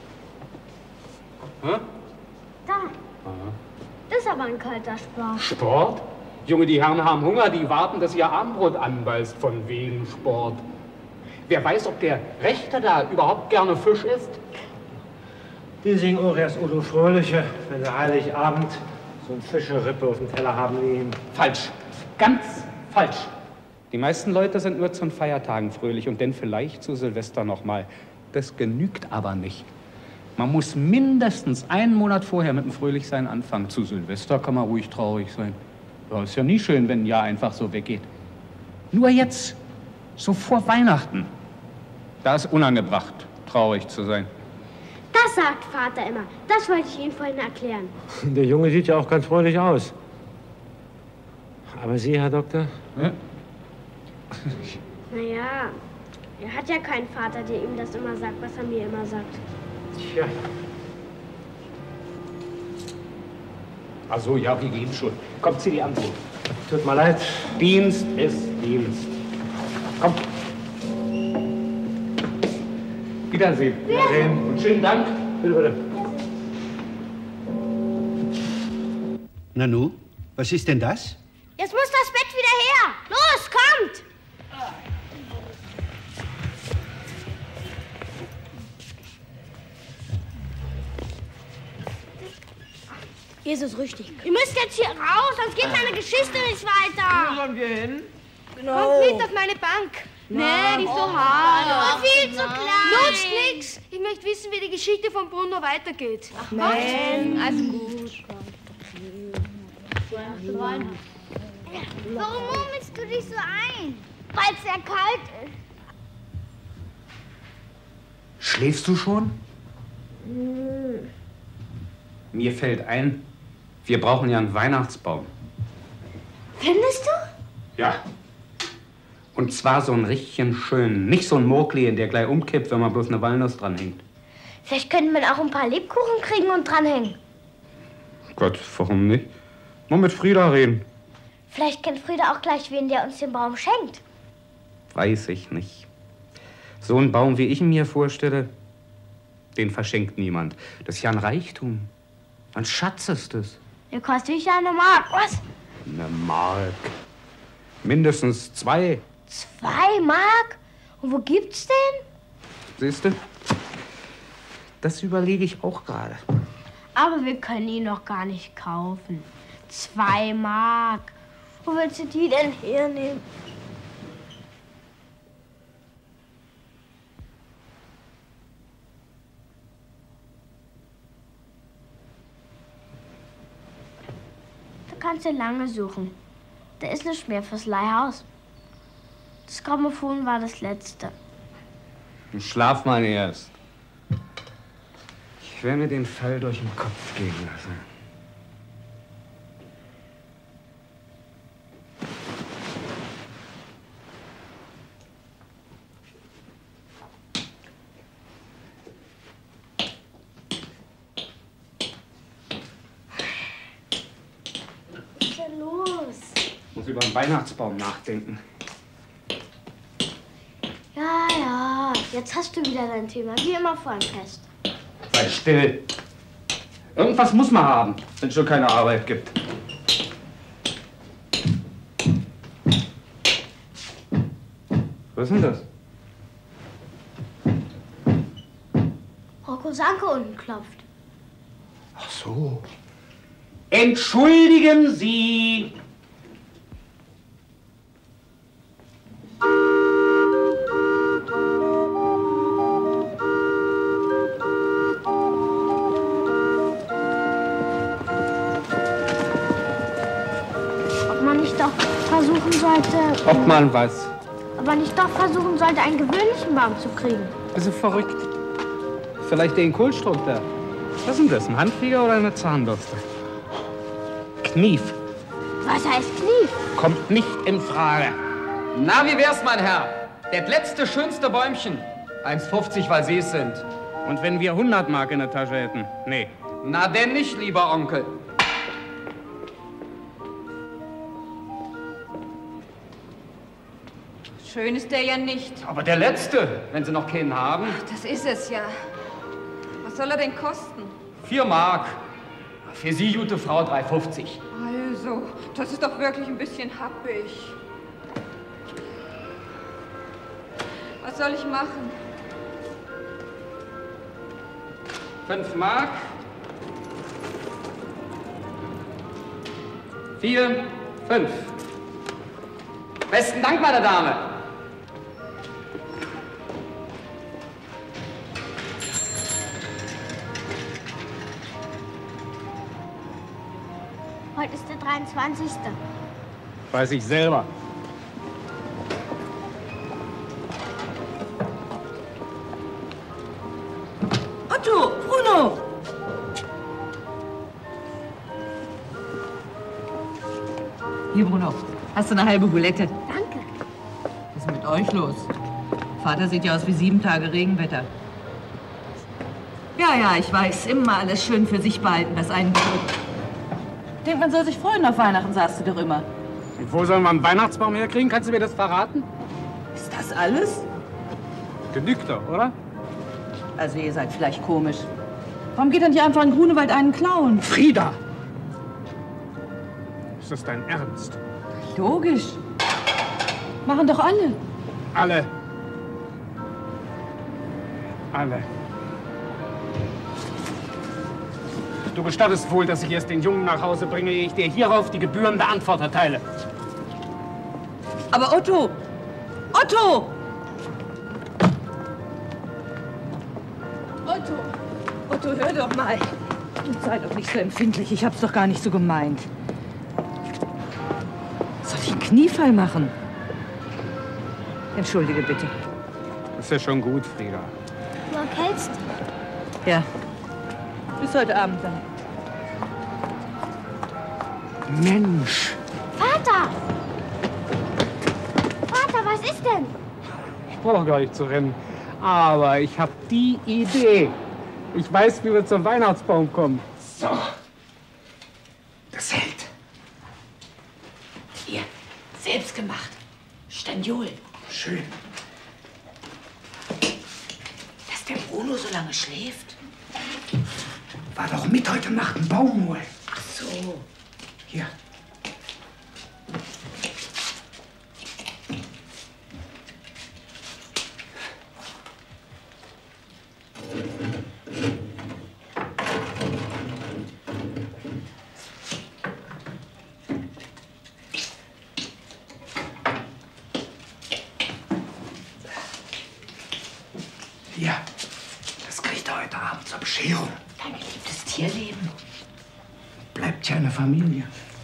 Hä? Da. Das ist aber ein kalter Sport. Sport? Junge, die Herren haben Hunger, die warten, dass ihr Abendbrot anbeißt von wegen Sport. Wer weiß, ob der Rechter da überhaupt gerne Fisch isst? Die singen auch erst Udo Fröhliche, wenn sie Heiligabend so eine Fischerippe auf dem Teller haben liegen. Falsch. Ganz falsch. Die meisten Leute sind nur zu den Feiertagen fröhlich und dann vielleicht zu Silvester noch mal. Das genügt aber nicht. Man muss mindestens einen Monat vorher mit dem Fröhlichsein anfangen. Zu Silvester kann man ruhig traurig sein. Ja, ist ja nie schön, wenn ein Jahr einfach so weggeht. Nur jetzt, so vor Weihnachten, da ist unangebracht, traurig zu sein. Das sagt Vater immer. Das wollte ich Ihnen vorhin erklären. Der Junge sieht ja auch ganz fröhlich aus. Aber Sie, Herr Doktor? Ja? Naja, er hat ja keinen Vater, der ihm das immer sagt, was er mir immer sagt. Tja. Ach so, ja, wir gehen schon. Kommt, zieh die Antwort. Tut mir leid. Dienst ist Dienst. Komm. Wiedersehen. Wiedersehen. Und schönen Dank. Bitte, bitte. Nanu, Was ist denn das? Jetzt muss das Bett wieder her. Los, kommt! Hier ist es richtig. Ihr müsst jetzt hier raus, sonst geht meine Geschichte nicht weiter. Wo sollen wir hin? Genau. Kommt mit auf meine Bank. Nee, die ist so hart. Und viel zu klein. Nutzt nix. Ich möchte wissen, wie die Geschichte von Bruno weitergeht. Ach, nein, also gut. Warum murmelst du dich so ein? Weil es sehr kalt ist. Schläfst du schon? Hm. Mir fällt ein, wir brauchen ja einen Weihnachtsbaum. Findest du? Ja. Und zwar so einen richtigen schönen, nicht so ein Mokli, der gleich umkippt, wenn man bloß eine Walnuss dranhängt. Vielleicht könnte man auch ein paar Lebkuchen kriegen und dranhängen. Gott, warum nicht? Mal mit Frieda reden. Vielleicht kennt Frieda auch gleich wen, der uns den Baum schenkt. Weiß ich nicht. So ein Baum, wie ich ihn mir vorstelle, den verschenkt niemand. Das ist ja ein Reichtum. Ein Schatz ist es. Der kostet ja eine Mark. Was? Eine Mark. Mindestens zwei. Zwei Mark? Und wo gibt's den? Siehst du? Das überlege ich auch gerade. Aber wir können ihn noch gar nicht kaufen. Zwei Mark. Wo willst du die denn hernehmen? Da kannst du lange suchen. Da ist nicht mehr fürs Leihhaus. Das Grammophon war das letzte. Schlaf mal erst. Ich werde mir den Fall durch den Kopf gehen lassen. Was ist denn los? Ich muss über den Weihnachtsbaum nachdenken. Ja, ja, jetzt hast du wieder dein Thema, wie immer vor dem Fest. Sei still. Irgendwas muss man haben, wenn es schon keine Arbeit gibt. Was ist denn das? Rocco Sanke unten klopft. Ach so. Entschuldigen Sie. Ob man nicht doch versuchen sollte... Ob man was? Ob man nicht doch versuchen sollte, einen gewöhnlichen Baum zu kriegen. Bist du verrückt? Vielleicht den Kohlstrunk da. Was ist denn das? Ein Handfeger oder eine Zahnbürste? Knief. Was heißt Knief? Kommt nicht in Frage. Na, wie wär's, mein Herr? Das letzte, schönste Bäumchen. eins fünfzig, weil Sie es sind. Und wenn wir hundert Mark in der Tasche hätten? Nee. Na denn nicht, lieber Onkel. Schön ist der ja nicht. Aber der letzte, wenn Sie noch keinen haben. Das ist es ja. Was soll er denn kosten? Vier Mark. Für Sie, gute Frau, drei fünfzig. Also, das ist doch wirklich ein bisschen happig. Was soll ich machen? Fünf Mark. Vier, fünf. Besten Dank, meine Dame. Heute ist der dreiundzwanzigste Weiß ich selber. Otto, Bruno! Hier, Bruno, hast du eine halbe Bulette? Danke. Was ist mit euch los? Vater sieht ja aus wie sieben Tage Regenwetter. Ja, ja, ich weiß, immer alles schön für sich behalten, was einen bedrückt. Denkt, man soll sich freuen auf Weihnachten, sagst du doch immer. Und wo sollen wir einen Weihnachtsbaum herkriegen? Kannst du mir das verraten? Ist das alles? Genügt doch, oder? Also ihr seid vielleicht komisch. Warum geht denn nicht einfach in Grunewald einen klauen? Frieda! Ist das dein Ernst? Logisch. Machen doch alle. Alle. Alle. Du gestattest wohl, dass ich erst den Jungen nach Hause bringe, ehe ich dir hierauf die gebührende Antwort erteile. Aber Otto! Otto! Otto! Otto, hör doch mal. Sei doch nicht so empfindlich. Ich hab's doch gar nicht so gemeint. Soll ich einen Kniefall machen? Entschuldige bitte. Ist ja schon gut, Frieda. Du erkältst? Ja. Bis heute Abend dann. Mensch! Vater! Vater, was ist denn? Ich brauche gar nicht zu rennen. Aber ich habe die Idee. Ich weiß, wie wir zum Weihnachtsbaum kommen. So. Das hält. Hier, selbst gemacht. Staniol. Schön. Dass der Bruno so lange schläft. War doch mit heute Nacht ein Baum holen. Ach so. Hier. Hier, das kriegt er heute Abend zur Bescherung. Dein geliebtes Tierleben. Bleibt ja eine Familie.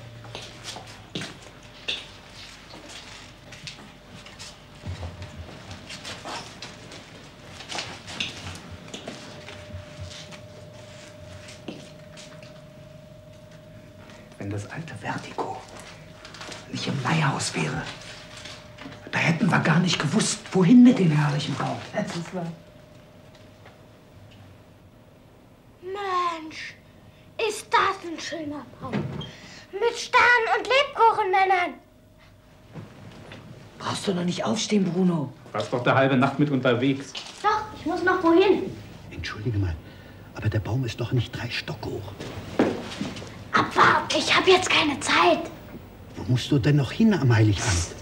Wenn das alte Vertigo nicht im Leihhaus wäre, da hätten wir gar nicht gewusst, wohin mit dem herrlichen Baum. Das ist wahr. Mensch, ist das ein schöner Baum. Mit Sternen und Lebkuchenmännern. Brauchst du noch nicht aufstehen, Bruno? Warst doch der halbe Nacht mit unterwegs. Doch, ich muss noch wohin. Entschuldige mal, aber der Baum ist doch nicht drei Stock hoch. Abwarten, ich habe jetzt keine Zeit. Wo musst du denn noch hin am Heiligabend?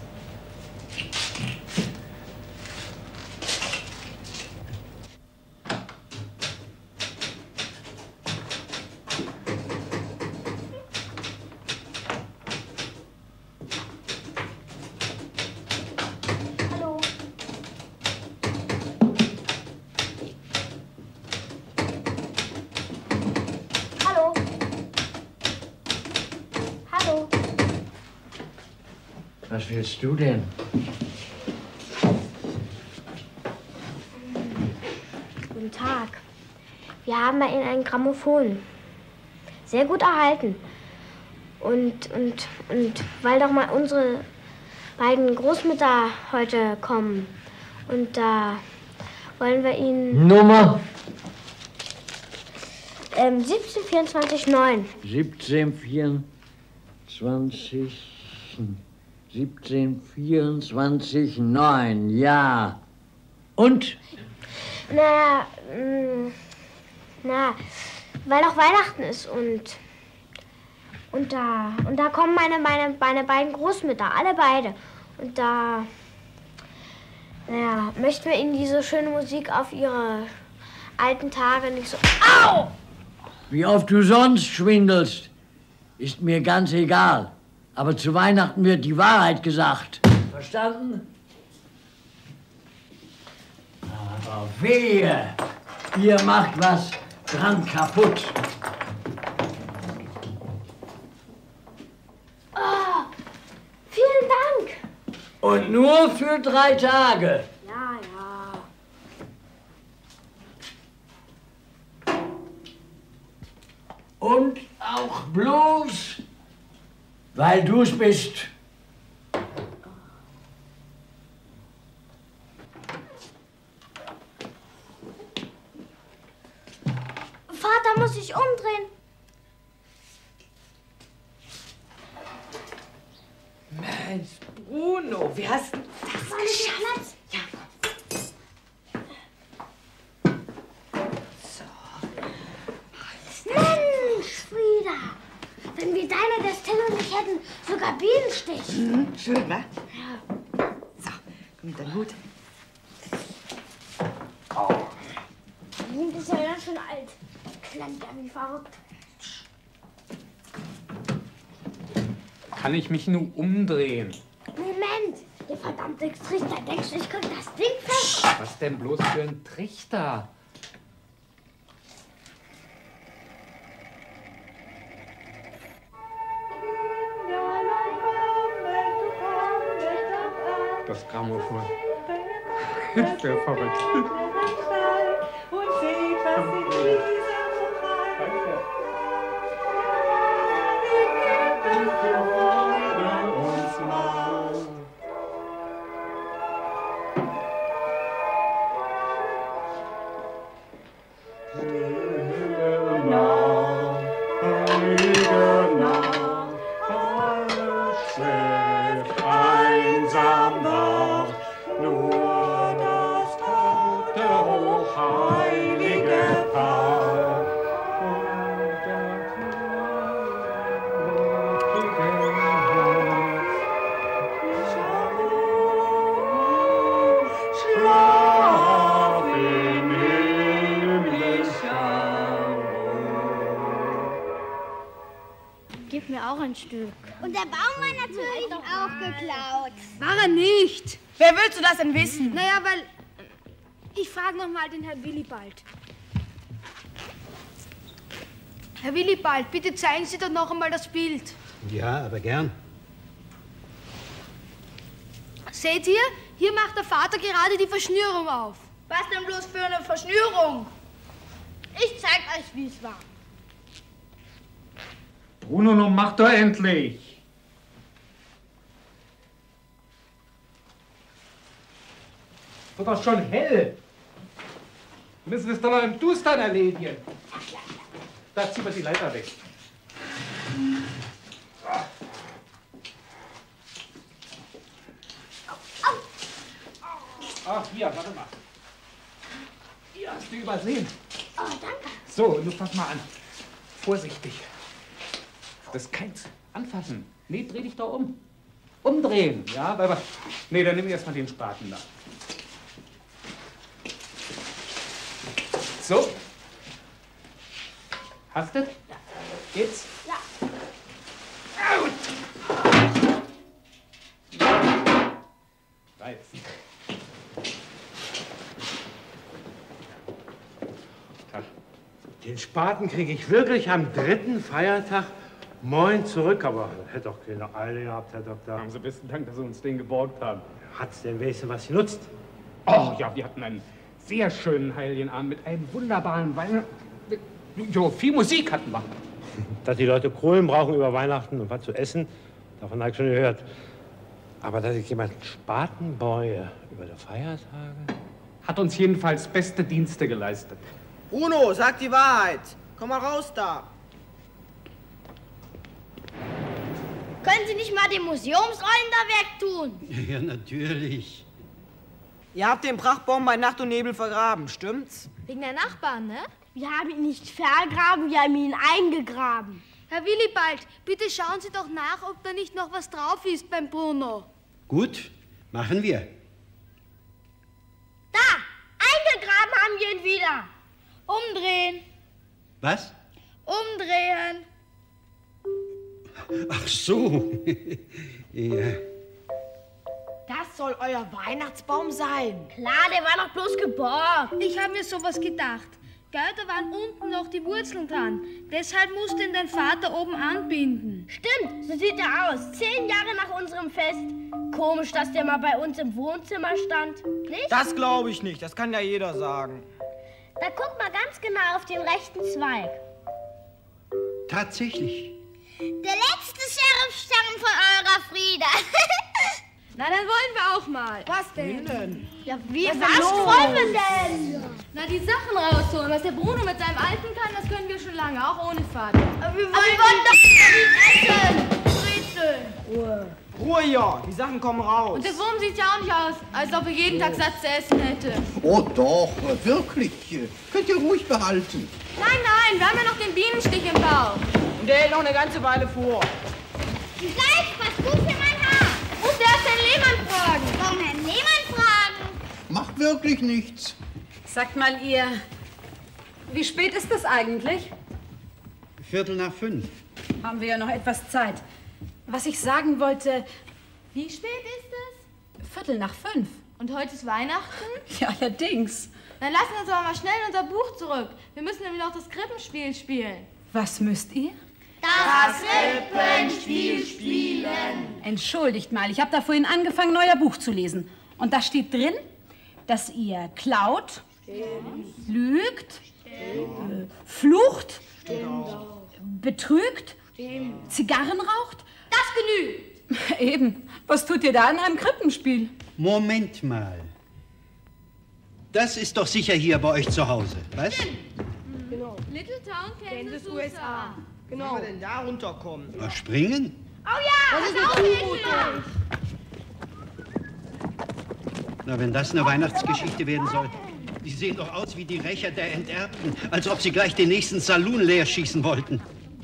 Hallo. Hallo. Was willst du denn? Guten Tag. Wir haben bei Ihnen ein Grammophon. Sehr gut erhalten. Und, und, und weil doch mal unsere beiden Großmütter heute kommen. Und da wollen wir Ihnen... Nummer? Ähm, siebzehn vierundzwanzig neun. siebzehn vierundzwanzig. siebzehn vierundzwanzig neun, ja. Und? Na, mh, na, weil doch Weihnachten ist und und da und da kommen meine meine meine beiden Großmütter, alle beide. Und da naja, möchten wir ihnen diese schöne Musik auf ihre alten Tage nicht so. Au! Wie oft du sonst schwindelst, ist mir ganz egal. Aber zu Weihnachten wird die Wahrheit gesagt. Verstanden? Aber wehe, ihr macht was dran kaputt. Oh, vielen Dank. Und nur für drei Tage. Ja, ja. Und auch bloß, weil du's bist. Vater muss sich umdrehen. Mensch, Bruno, wie hast du das Soll ich geschafft? Ja. Mensch, Frieda, wenn wir deine Destille nicht hätten, Bienenstich. Mhm, schön, ne? Ja. So, komm mit deinem Hut. Der Hund ist ja ganz schön alt. Klemmt ja wie verrückt. Kann ich mich nur umdrehen? Moment, der verdammte Trichter. Denkst du, ich könnte das Ding fest? Was denn bloß für ein Trichter? Das Grammophon. Ist der verrückt. Und seht, was in dieser Woche Gib mir auch ein Stück. Und der Baum war natürlich auch geklaut. War er nicht. Wer willst du das denn wissen? Naja, weil... Ich frage noch mal den Herrn Willibald. Herr Willibald, bitte zeigen Sie doch noch einmal das Bild. Ja, aber gern. Seht ihr? Hier macht der Vater gerade die Verschnürung auf. Was denn bloß für eine Verschnürung? Ich zeig euch, wie es war. Bruno, nun mach doch endlich! Wird doch schon hell. Müssen wir es doch noch im Dustern erledigen. Da ziehen wir die Leiter weg. Ach, hier, warte mal. Hier hast du übersehen. Oh, danke. So, nun pass mal an. Vorsichtig. Das ist keins. Anfassen. Nee, dreh dich doch um. Umdrehen, ja? Weil wir... Nee, dann nimm erst mal den Spaten da. So. Hast du? Ja. Geht's? Ja. Out! Da jetzt. Den Spaten kriege ich wirklich am dritten Feiertag moin zurück, aber hätte doch keine Eile gehabt, Herr Doktor. Haben Sie besten Dank, dass Sie uns den geborgt haben. Hat's denn wenigstens was genutzt? Oh ja, wir hatten einen sehr schönen Heiligen Abend mit einem wunderbaren Wein. Jo, viel Musik hatten wir. Dass die Leute Kohlen brauchen über Weihnachten und was zu essen, davon habe ich schon gehört. Aber dass ich jemanden Spaten bäue über die Feiertage? Hat uns jedenfalls beste Dienste geleistet. Bruno, sag die Wahrheit. Komm mal raus da. Können Sie nicht mal die Museumsrollen da wegtun? Ja, natürlich. Ihr habt den Prachtbaum bei Nacht und Nebel vergraben, stimmt's? Wegen der Nachbarn, ne? Wir haben ihn nicht vergraben, wir haben ihn eingegraben. Herr Willibald, bitte schauen Sie doch nach, ob da nicht noch was drauf ist beim Bruno. Gut, machen wir. Da! Eingegraben haben wir ihn wieder. Umdrehen. Was? Umdrehen. Ach so. Ja. Das soll euer Weihnachtsbaum sein. Klar, der war doch bloß geborgt. Ich habe mir sowas gedacht. Gell, da waren unten noch die Wurzeln dran. Deshalb musste ihn dein Vater oben anbinden. Stimmt, so sieht er aus. Zehn Jahre nach unserem Fest. Komisch, dass der mal bei uns im Wohnzimmer stand. Nicht? Das glaube ich nicht. Das kann ja jeder sagen. Da guck mal ganz genau auf den rechten Zweig. Tatsächlich. Der letzte Sheriffstern von eurer Frieda. Na, dann wollen wir auch mal. Was denn? Ja, wir Was was ist los? wollen wir denn? Na, die Sachen rausholen. Was der Bruno mit seinem Alten kann, das können wir schon lange, auch ohne Vater. Aber wir wollen, Aber wir wollen doch nicht essen. Brezeln. Ruhe. Ruhe, ja. Die Sachen kommen raus. Und der Wurm sieht ja auch nicht aus, als ob er jeden Tag Satz zu essen hätte. Oh doch, wirklich. Könnt ihr ruhig behalten. Nein, nein, wir haben ja noch den Bienenstich im Bauch. Und der hält noch eine ganze Weile vor. Gleich, was Ruf hier mein Haar. Ruf der Herrn Lehmann fragen. Warum Herrn Lehmann fragen? Macht wirklich nichts. Sagt mal, ihr, wie spät ist es eigentlich? Viertel nach fünf. Haben wir ja noch etwas Zeit. Was ich sagen wollte, Wie spät ist es? Viertel nach fünf. Und heute ist Weihnachten? Ja, allerdings. Dann lassen wir uns aber mal schnell in unser Buch zurück. Wir müssen nämlich noch das Krippenspiel spielen. Was müsst ihr? Das Krippenspiel spielen. Entschuldigt mal, ich habe da vorhin angefangen, euer Buch zu lesen. Und da steht drin, dass ihr klaut, Stimmt. lügt, Stimmt. äh, flucht, Stimmt. betrügt, Stimmt. Zigarren raucht. Das genügt. Eben. Was tut ihr da in einem Krippenspiel? Moment mal. Das ist doch sicher hier bei euch zu Hause, was? Genau. Little Town, Kansas, U S A. Genau. Wie wir denn da runterkommen? Was, springen? Oh ja, das ist ist auch eine eklig. Na, wenn das eine Weihnachtsgeschichte werden soll. Die sehen doch aus wie die Rächer der Enterbten, als ob sie gleich den nächsten Saloon leer schießen wollten.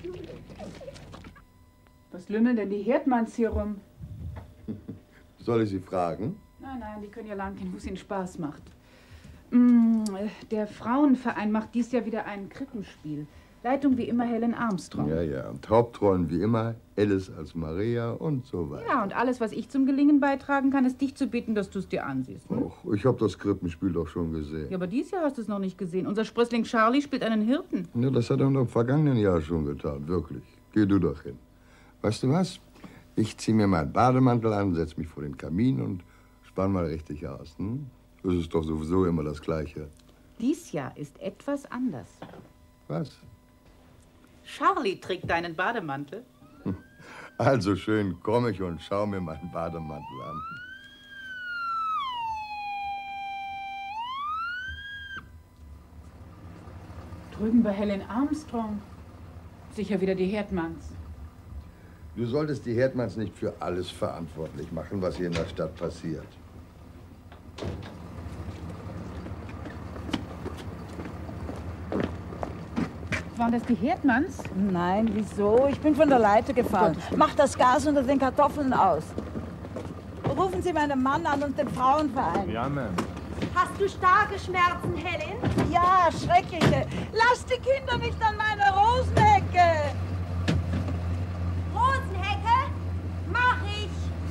Was lümmeln denn die Herdmanns hier rum? Soll ich Sie fragen? Nein, nein, die können ja lang gehen, wo es ihnen Spaß macht. Mm, der Frauenverein macht dies Jahr wieder ein Krippenspiel. Leitung wie immer Helen Armstrong. Ja, ja. Und Hauptrollen wie immer Alice als Maria und so weiter. Ja, und alles, was ich zum Gelingen beitragen kann, ist dich zu bitten, dass du es dir ansiehst. Hm? Och, ich habe das Krippenspiel doch schon gesehen. Ja, aber dieses Jahr hast du es noch nicht gesehen. Unser Sprössling Charlie spielt einen Hirten. Ja, das hat er noch im vergangenen Jahr schon getan, wirklich. Geh du doch hin. Weißt du was? Ich zieh mir meinen Bademantel an, setz mich vor den Kamin und spann mal richtig aus. Hm? Das ist doch sowieso immer das Gleiche. Dies Jahr ist etwas anders. Was? Charlie trägt deinen Bademantel. Also schön, komm ich und schau mir meinen Bademantel an. Drüben bei Helen Armstrong. Sicher wieder die Herdmanns. Du solltest die Herdmanns nicht für alles verantwortlich machen, was hier in der Stadt passiert. Waren das die Herdmanns? Nein, wieso? Ich bin von der Leiter gefallen. Mach das Gas unter den Kartoffeln aus. Rufen Sie meinen Mann an und den Frauenverein. Ja, Ma'am. Hast du starke Schmerzen, Helen? Ja, schreckliche. Lass die Kinder nicht an meiner Rosenhecke. Rosenhecke? Mach ich.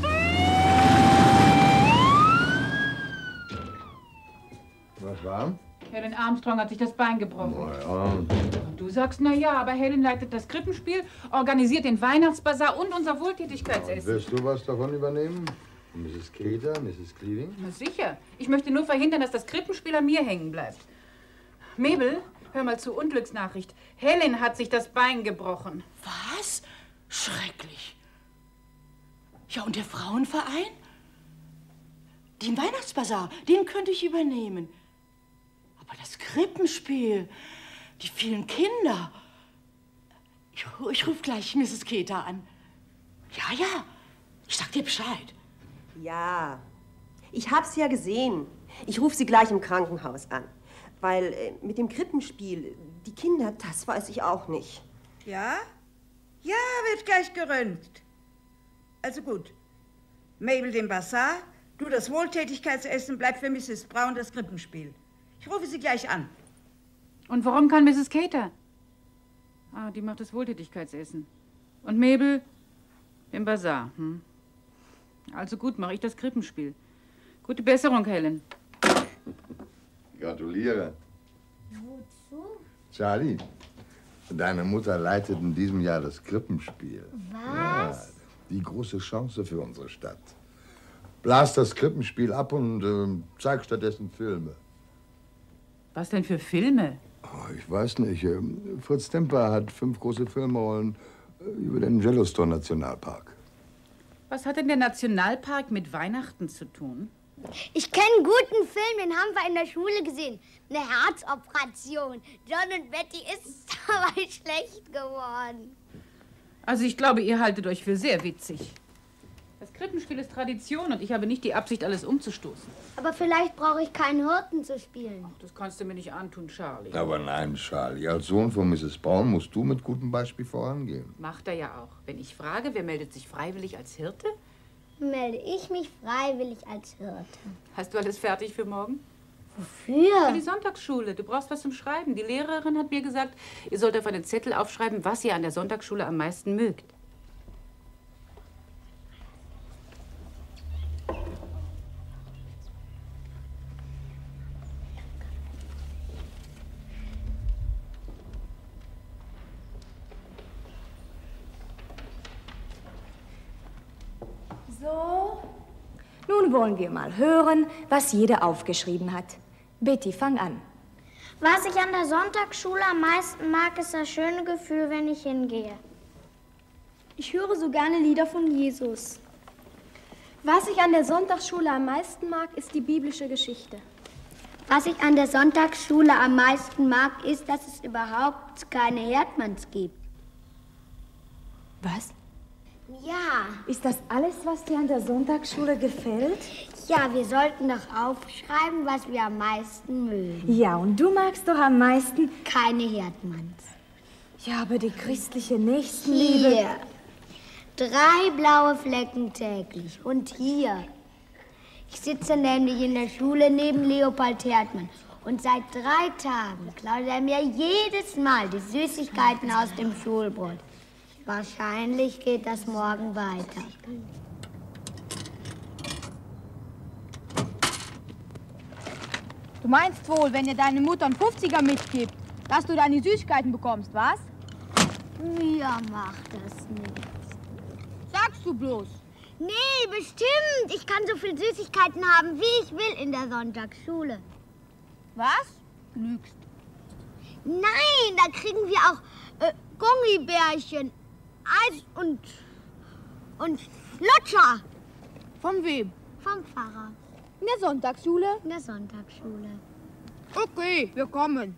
Was war? Helen Armstrong hat sich das Bein gebrochen. Ja. Und du sagst, na ja, aber Helen leitet das Krippenspiel, organisiert den Weihnachtsbazar und unser Wohltätigkeitsessen. Wirst du was davon übernehmen? Misses Keter, Misses Cleaning? Na sicher. Ich möchte nur verhindern, dass das Krippenspiel an mir hängen bleibt. Mabel, hör mal zu, Unglücksnachricht. Helen hat sich das Bein gebrochen. Was? Schrecklich. Ja, und der Frauenverein? Den Weihnachtsbazar, den könnte ich übernehmen. Aber das Krippenspiel, die vielen Kinder. Ich, ich rufe gleich Misses Keter an. Ja, ja, ich sag dir Bescheid. Ja, ich hab's ja gesehen. Ich rufe sie gleich im Krankenhaus an. Weil äh, mit dem Krippenspiel, die Kinder, das weiß ich auch nicht. Ja? Ja, wird gleich geröntgt. Also gut. Mabel den Bazar, du das Wohltätigkeitsessen, bleibt für Misses Braun das Krippenspiel. Ich rufe sie gleich an. Und warum kann Misses Cater? Ah, die macht das Wohltätigkeitsessen. Und Mabel den Bazar. Hm? Also gut, mache ich das Krippenspiel. Gute Besserung, Helen. Gratuliere. Wozu? Charlie, deine Mutter leitet in diesem Jahr das Krippenspiel. Was? Ja, die große Chance für unsere Stadt. Blas das Krippenspiel ab und äh, zeig stattdessen Filme. Was denn für Filme? Oh, ich weiß nicht. äh, Fritz Temper hat fünf große Filmrollen äh, über den Yellowstone Nationalpark. Was hat denn der Nationalpark mit Weihnachten zu tun? Ich kenne einen guten Film, den haben wir in der Schule gesehen. Eine Herzoperation. John und Betty ist dabei schlecht geworden. Also ich glaube, ihr haltet euch für sehr witzig. Das Krippenspiel ist Tradition und ich habe nicht die Absicht, alles umzustoßen. Aber vielleicht brauche ich keinen Hirten zu spielen. Ach, das kannst du mir nicht antun, Charlie. Aber nein, Charlie, als Sohn von Misses Braun musst du mit gutem Beispiel vorangehen. Macht er ja auch. Wenn ich frage, wer meldet sich freiwillig als Hirte? Melde ich mich freiwillig als Hirte. Hast du alles fertig für morgen? Wofür? Für die Sonntagsschule. Du brauchst was zum Schreiben. Die Lehrerin hat mir gesagt, ihr sollt auf einen Zettel aufschreiben, was ihr an der Sonntagsschule am meisten mögt. So, nun wollen wir mal hören, was jeder aufgeschrieben hat. Betty, fang an. Was ich an der Sonntagsschule am meisten mag, ist das schöne Gefühl, wenn ich hingehe. Ich höre so gerne Lieder von Jesus. Was ich an der Sonntagsschule am meisten mag, ist die biblische Geschichte. Was ich an der Sonntagsschule am meisten mag, ist, dass es überhaupt keine Herdmanns gibt. Was? Ja. Ist das alles, was dir an der Sonntagsschule gefällt? Ja, wir sollten doch aufschreiben, was wir am meisten mögen. Ja, und du magst doch am meisten... Keine Herdmanns. Ja, aber die christliche Nächstenliebe... Hier. Drei blaue Flecken täglich. Und hier. Ich sitze nämlich in der Schule neben Leopold Herdmann. Und seit drei Tagen klaut er mir jedes Mal die Süßigkeiten aus dem Schulbrot. Wahrscheinlich geht das morgen weiter. Du meinst wohl, wenn dir deine Mutter einen fünfziger mitgibt, dass du deine Süßigkeiten bekommst, was? Mir macht das nichts. Sagst du bloß? Nee, bestimmt. Ich kann so viel Süßigkeiten haben, wie ich will in der Sonntagsschule. Was? Lügst. Nein, da kriegen wir auch äh, Gummibärchen, Eis und, und Lutscher. Von wem? Vom Pfarrer. In der Sonntagsschule? In der Sonntagsschule. Okay, wir kommen.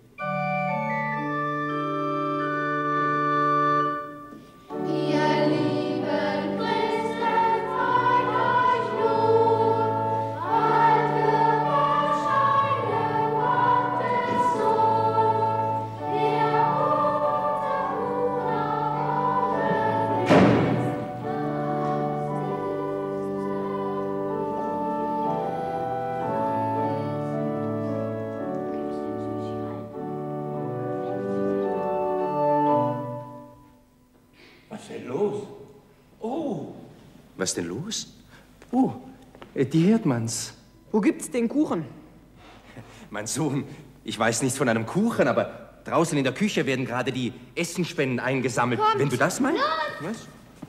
Ihr lieben Christen, freut euch nun, bald wird erscheinen Gottes Sohn, der unser Bruder Was ist denn los? Oh. Was ist denn los? Oh, die Herdmanns. Wo gibt's den Kuchen? Mein Sohn, ich weiß nichts von einem Kuchen, aber draußen in der Küche werden gerade die Essenspenden eingesammelt. Kommt. Wenn du das meinst? Los. Was?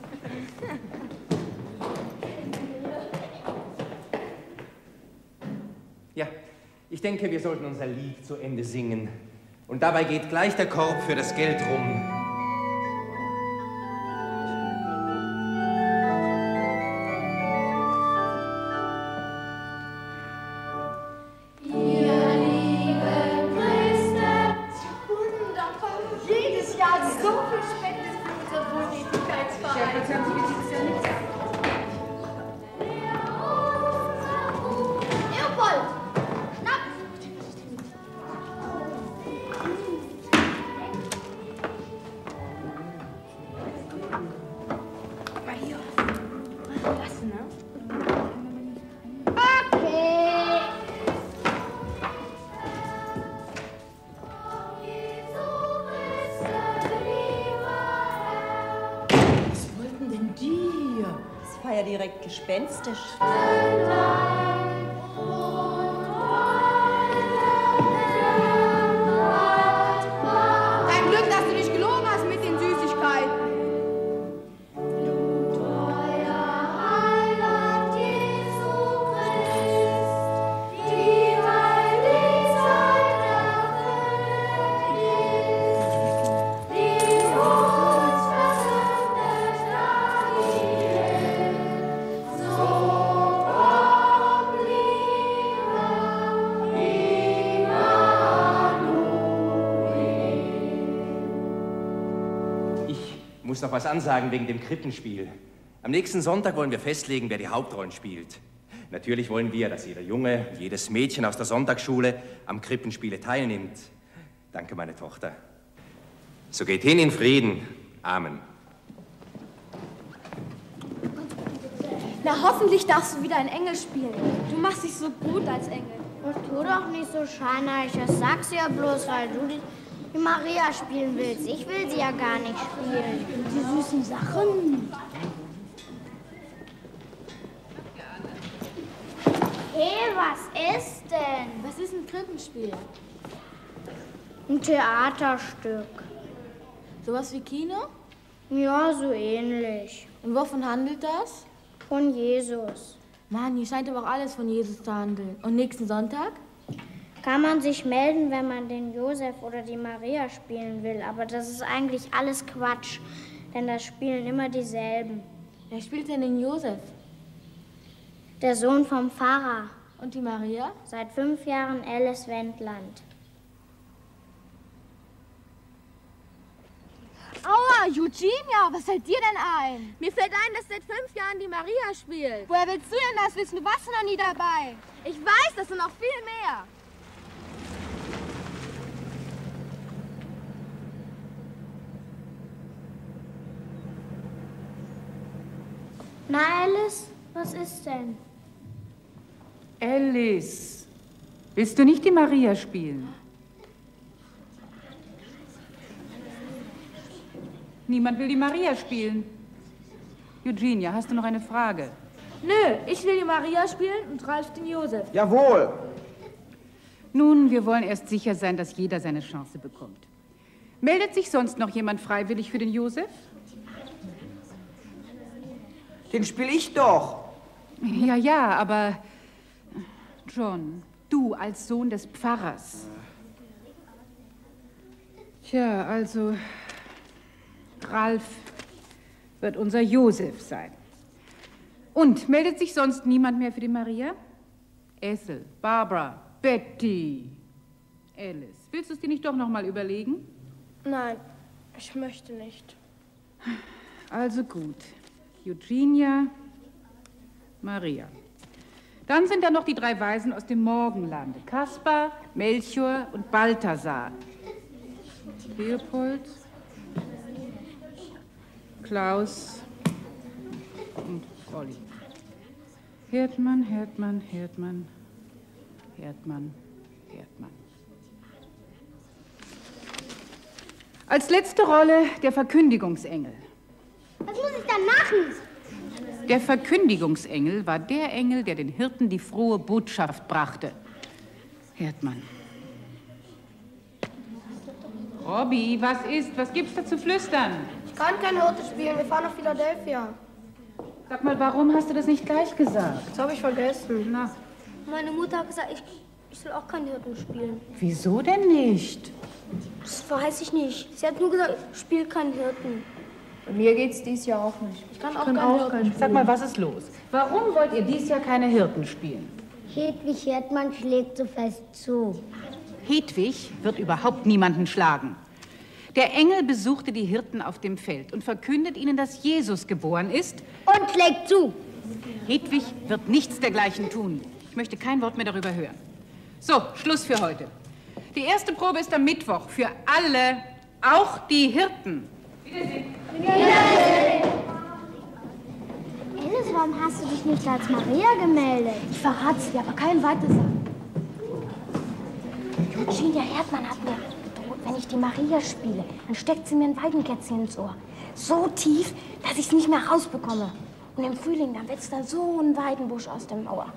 Ja, ich denke, wir sollten unser Lied zu Ende singen. Und dabei geht gleich der Korb für das Geld rum. Jedes Jahr so viel Spende für unseren Wohltätigkeitsverein. Jetzt haben Sie dieses Jahr nichts. Leopold! Schnapp! Mal hier. Lassen, ne? Okay. Was wollten denn die hier? Das war ja direkt gespenstisch. Kein Glück, dass du dich gelogen hast mit den Süßigkeiten. Ich muss noch was ansagen wegen dem Krippenspiel. Am nächsten Sonntag wollen wir festlegen, wer die Hauptrollen spielt. Natürlich wollen wir, dass jeder Junge, jedes Mädchen aus der Sonntagsschule am Krippenspiele teilnimmt. Danke, meine Tochter. So geht hin in Frieden. Amen. Na, hoffentlich darfst du wieder einen Engel spielen. Du machst dich so gut als Engel. Und tu doch nicht so scheinheilig. Das sagst du ja bloß, weil du die, die Maria spielen willst. Ich will sie ja gar nicht spielen. Die süßen Sachen. Hey, was ist denn? Was ist ein Krippenspiel? Ein Theaterstück. Sowas wie Kino? Ja, so ähnlich. Und wovon handelt das? Von Jesus. Mann, hier scheint aber auch alles von Jesus zu handeln. Und nächsten Sonntag? Kann man sich melden, wenn man den Josef oder die Maria spielen will. Aber das ist eigentlich alles Quatsch. Denn das spielen immer dieselben. Wer spielt denn den Josef? Der Sohn vom Pfarrer. Und die Maria? Seit fünf Jahren Alice Wendland. Aua, Eugenia, was fällt dir denn ein? Mir fällt ein, dass seit fünf Jahren die Maria spielt. Woher willst du denn das wissen? Du warst noch nie dabei. Ich weiß, das sind noch viel mehr. Na, Alice, was ist denn? Alice, willst du nicht die Maria spielen? Niemand will die Maria spielen. Eugenia, hast du noch eine Frage? Nö, ich will die Maria spielen und Ralf den Josef. Jawohl. Nun, wir wollen erst sicher sein, dass jeder seine Chance bekommt. Meldet sich sonst noch jemand freiwillig für den Josef? Den spiel ich doch. Ja, ja, aber John, du als Sohn des Pfarrers. Tja, also Ralf wird unser Josef sein. Und meldet sich sonst niemand mehr für die Maria? Ethel, Barbara, Betty, Alice. Willst du es dir nicht doch noch mal überlegen? Nein, ich möchte nicht. Also gut. Eugenia, Maria. Dann sind da noch die drei Weisen aus dem Morgenlande. Kaspar, Melchior und Balthasar. Leopold, Klaus und Olli. Herdmann, Herdmann, Herdmann, Herdmann, Herdmann. Als letzte Rolle der Verkündigungsengel. Was muss ich dann machen? Der Verkündigungsengel war der Engel, der den Hirten die frohe Botschaft brachte. Herdmann. Robby, was ist? Was gibt's da zu flüstern? Ich kann kein Hirte spielen, wir fahren nach Philadelphia. Sag mal, warum hast du das nicht gleich gesagt? Das habe ich vergessen. Na. Meine Mutter hat gesagt, ich, ich soll auch keinen Hirten spielen. Wieso denn nicht? Das weiß ich nicht. Sie hat nur gesagt, ich spiele keinen Hirten. Bei mir geht's dies Jahr auch nicht. Ich kann auch, ich kann keinen auch Hirten keinen spielen. Sag mal, was ist los? Warum wollt ihr dies Jahr keine Hirten spielen? Hedwig Herdmann schlägt so fest zu. Hedwig wird überhaupt niemanden schlagen. Der Engel besuchte die Hirten auf dem Feld und verkündet ihnen, dass Jesus geboren ist. Und schlägt zu. Hedwig wird nichts dergleichen tun. Ich möchte kein Wort mehr darüber hören. So, Schluss für heute. Die erste Probe ist am Mittwoch für alle, auch die Hirten. Wiedersehen. Wiedersehen. Alice, warum hast du dich nicht als Maria gemeldet? Ich verrat's dir, aber kein weiter sagen. Eugenia Herdmann hat mir gedroht, wenn ich die Maria spiele, dann steckt sie mir ein Weidenkätzchen ins Ohr. So tief, dass ich es nicht mehr rausbekomme. Und im Frühling, dann wächst dann so ein Weidenbusch aus dem Ohr.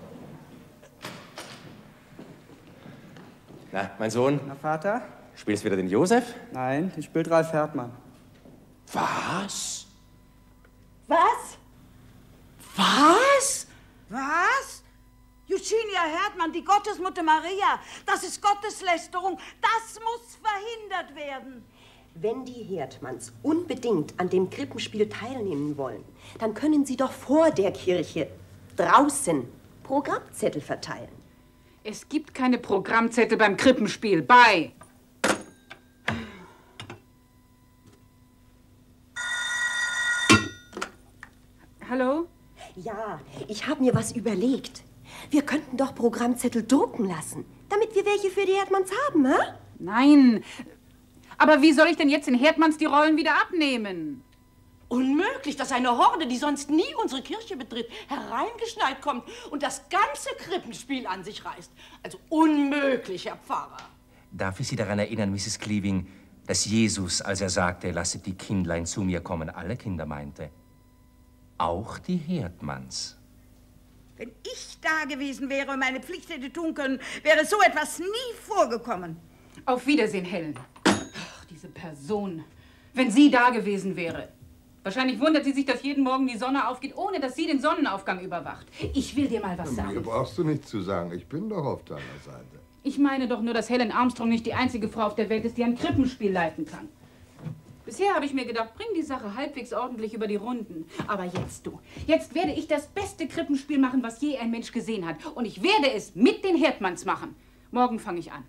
Na, mein Sohn? Na, Vater? Spielst wieder den Josef? Nein, ich spiele Ralf Herdmann. Was? Was? Was? Was? Eugenia Herdmann, die Gottesmutter Maria, das ist Gotteslästerung. Das muss verhindert werden. Wenn die Herdmanns unbedingt an dem Krippenspiel teilnehmen wollen, dann können sie doch vor der Kirche draußen Programmzettel verteilen. Es gibt keine Programmzettel beim Krippenspiel. Bei. Hallo? Ja, ich habe mir was überlegt. Wir könnten doch Programmzettel drucken lassen, damit wir welche für die Herdmanns haben, hä? Nein, aber wie soll ich denn jetzt den Herdmanns die Rollen wieder abnehmen? Unmöglich, dass eine Horde, die sonst nie unsere Kirche betritt, hereingeschneit kommt und das ganze Krippenspiel an sich reißt. Also unmöglich, Herr Pfarrer. Darf ich Sie daran erinnern, Misses Cleeving, dass Jesus, als er sagte, lasset die Kindlein zu mir kommen, alle Kinder meinte? Auch die Herdmanns. Wenn ich da gewesen wäre und meine Pflicht hätte tun können, wäre so etwas nie vorgekommen. Auf Wiedersehen, Helen. Ach, diese Person. Wenn sie da gewesen wäre. Wahrscheinlich wundert sie sich, dass jeden Morgen die Sonne aufgeht, ohne dass sie den Sonnenaufgang überwacht. Ich will dir mal was sagen. Mir brauchst du nichts zu sagen. Ich bin doch auf deiner Seite. Ich meine doch nur, dass Helen Armstrong nicht die einzige Frau auf der Welt ist, die ein Krippenspiel leiten kann. Bisher habe ich mir gedacht, bring die Sache halbwegs ordentlich über die Runden. Aber jetzt du, jetzt werde ich das beste Krippenspiel machen, was je ein Mensch gesehen hat. Und ich werde es mit den Herdmanns machen. Morgen fange ich an.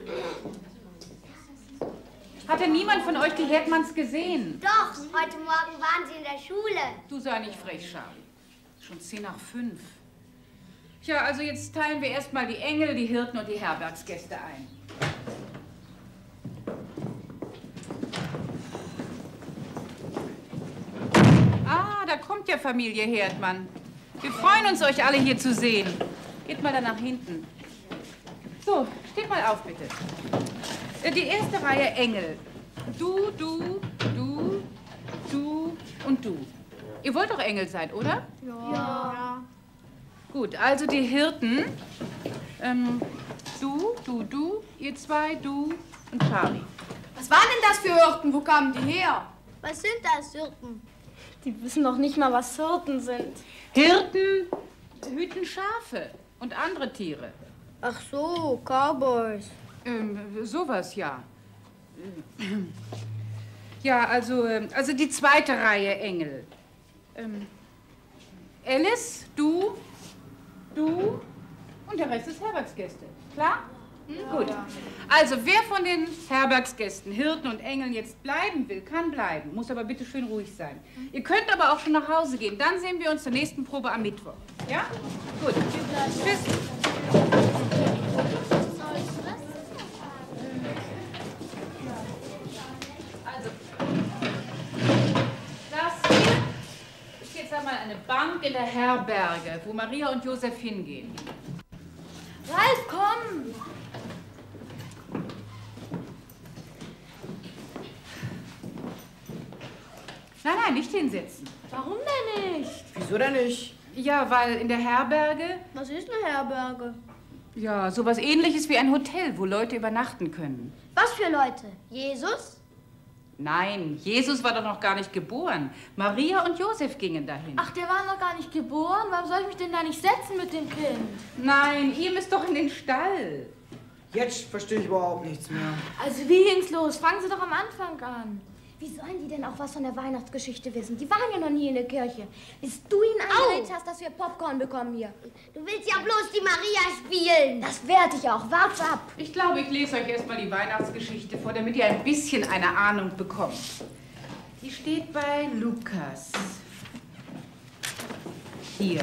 Hat denn niemand von euch die Herdmanns gesehen? Doch, heute Morgen waren sie in der Schule. Du sei nicht frech, Charlie. Schon zehn nach fünf. Tja, also jetzt teilen wir erstmal die Engel, die Hirten und die Herbergsgäste ein. Ah, da kommt ja Familie Herdmann. Wir freuen uns, euch alle hier zu sehen. Geht mal da nach hinten. So, steht mal auf, bitte. Die erste Reihe Engel. Du, du, du, du und du. Ihr wollt doch Engel sein, oder? Ja. ja. Gut, also die Hirten. Ähm, du, du, du, ihr zwei, du und Charlie. Was waren denn das für Hirten? Wo kamen die her? Was sind das, Hirten? Die wissen doch nicht mal, was Hirten sind. Hirten hüten Schafe und andere Tiere. Ach so, Cowboys. Ähm, sowas, ja. Ja, also, also die zweite Reihe Engel. Ähm, Alice, du, du und der Rest ist Herbergsgäste. Klar? Hm? Ja, gut. Ja. Also, wer von den Herbergsgästen, Hirten und Engeln jetzt bleiben will, kann bleiben. Muss aber bitte schön ruhig sein. Mhm. Ihr könnt aber auch schon nach Hause gehen. Dann sehen wir uns zur nächsten Probe am Mittwoch. Ja? Gut. Tschüss. Mal eine Bank in der Herberge, wo Maria und Josef hingehen. Ralf, komm! Nein, nein, nicht hinsetzen. Warum denn nicht? Wieso denn nicht? Ja, weil in der Herberge... Was ist eine Herberge? Ja, sowas Ähnliches wie ein Hotel, wo Leute übernachten können. Was für Leute? Jesus? Nein, Jesus war doch noch gar nicht geboren. Maria und Josef gingen dahin. Ach, der war noch gar nicht geboren? Warum soll ich mich denn da nicht setzen mit dem Kind? Nein, ihr müsst doch in den Stall. Jetzt verstehe ich überhaupt nichts mehr. Also wie ging's los? Fangen Sie doch am Anfang an. Wie sollen die denn auch was von der Weihnachtsgeschichte wissen? Die waren ja noch nie in der Kirche. Bis du ihnen eingeredet hast, dass wir Popcorn bekommen hier. Du willst ja bloß die Maria spielen. Das werde ich auch. Wart's ab. Ich glaube, ich lese euch erstmal die Weihnachtsgeschichte vor, damit ihr ein bisschen eine Ahnung bekommt. Die steht bei Lukas. Hier.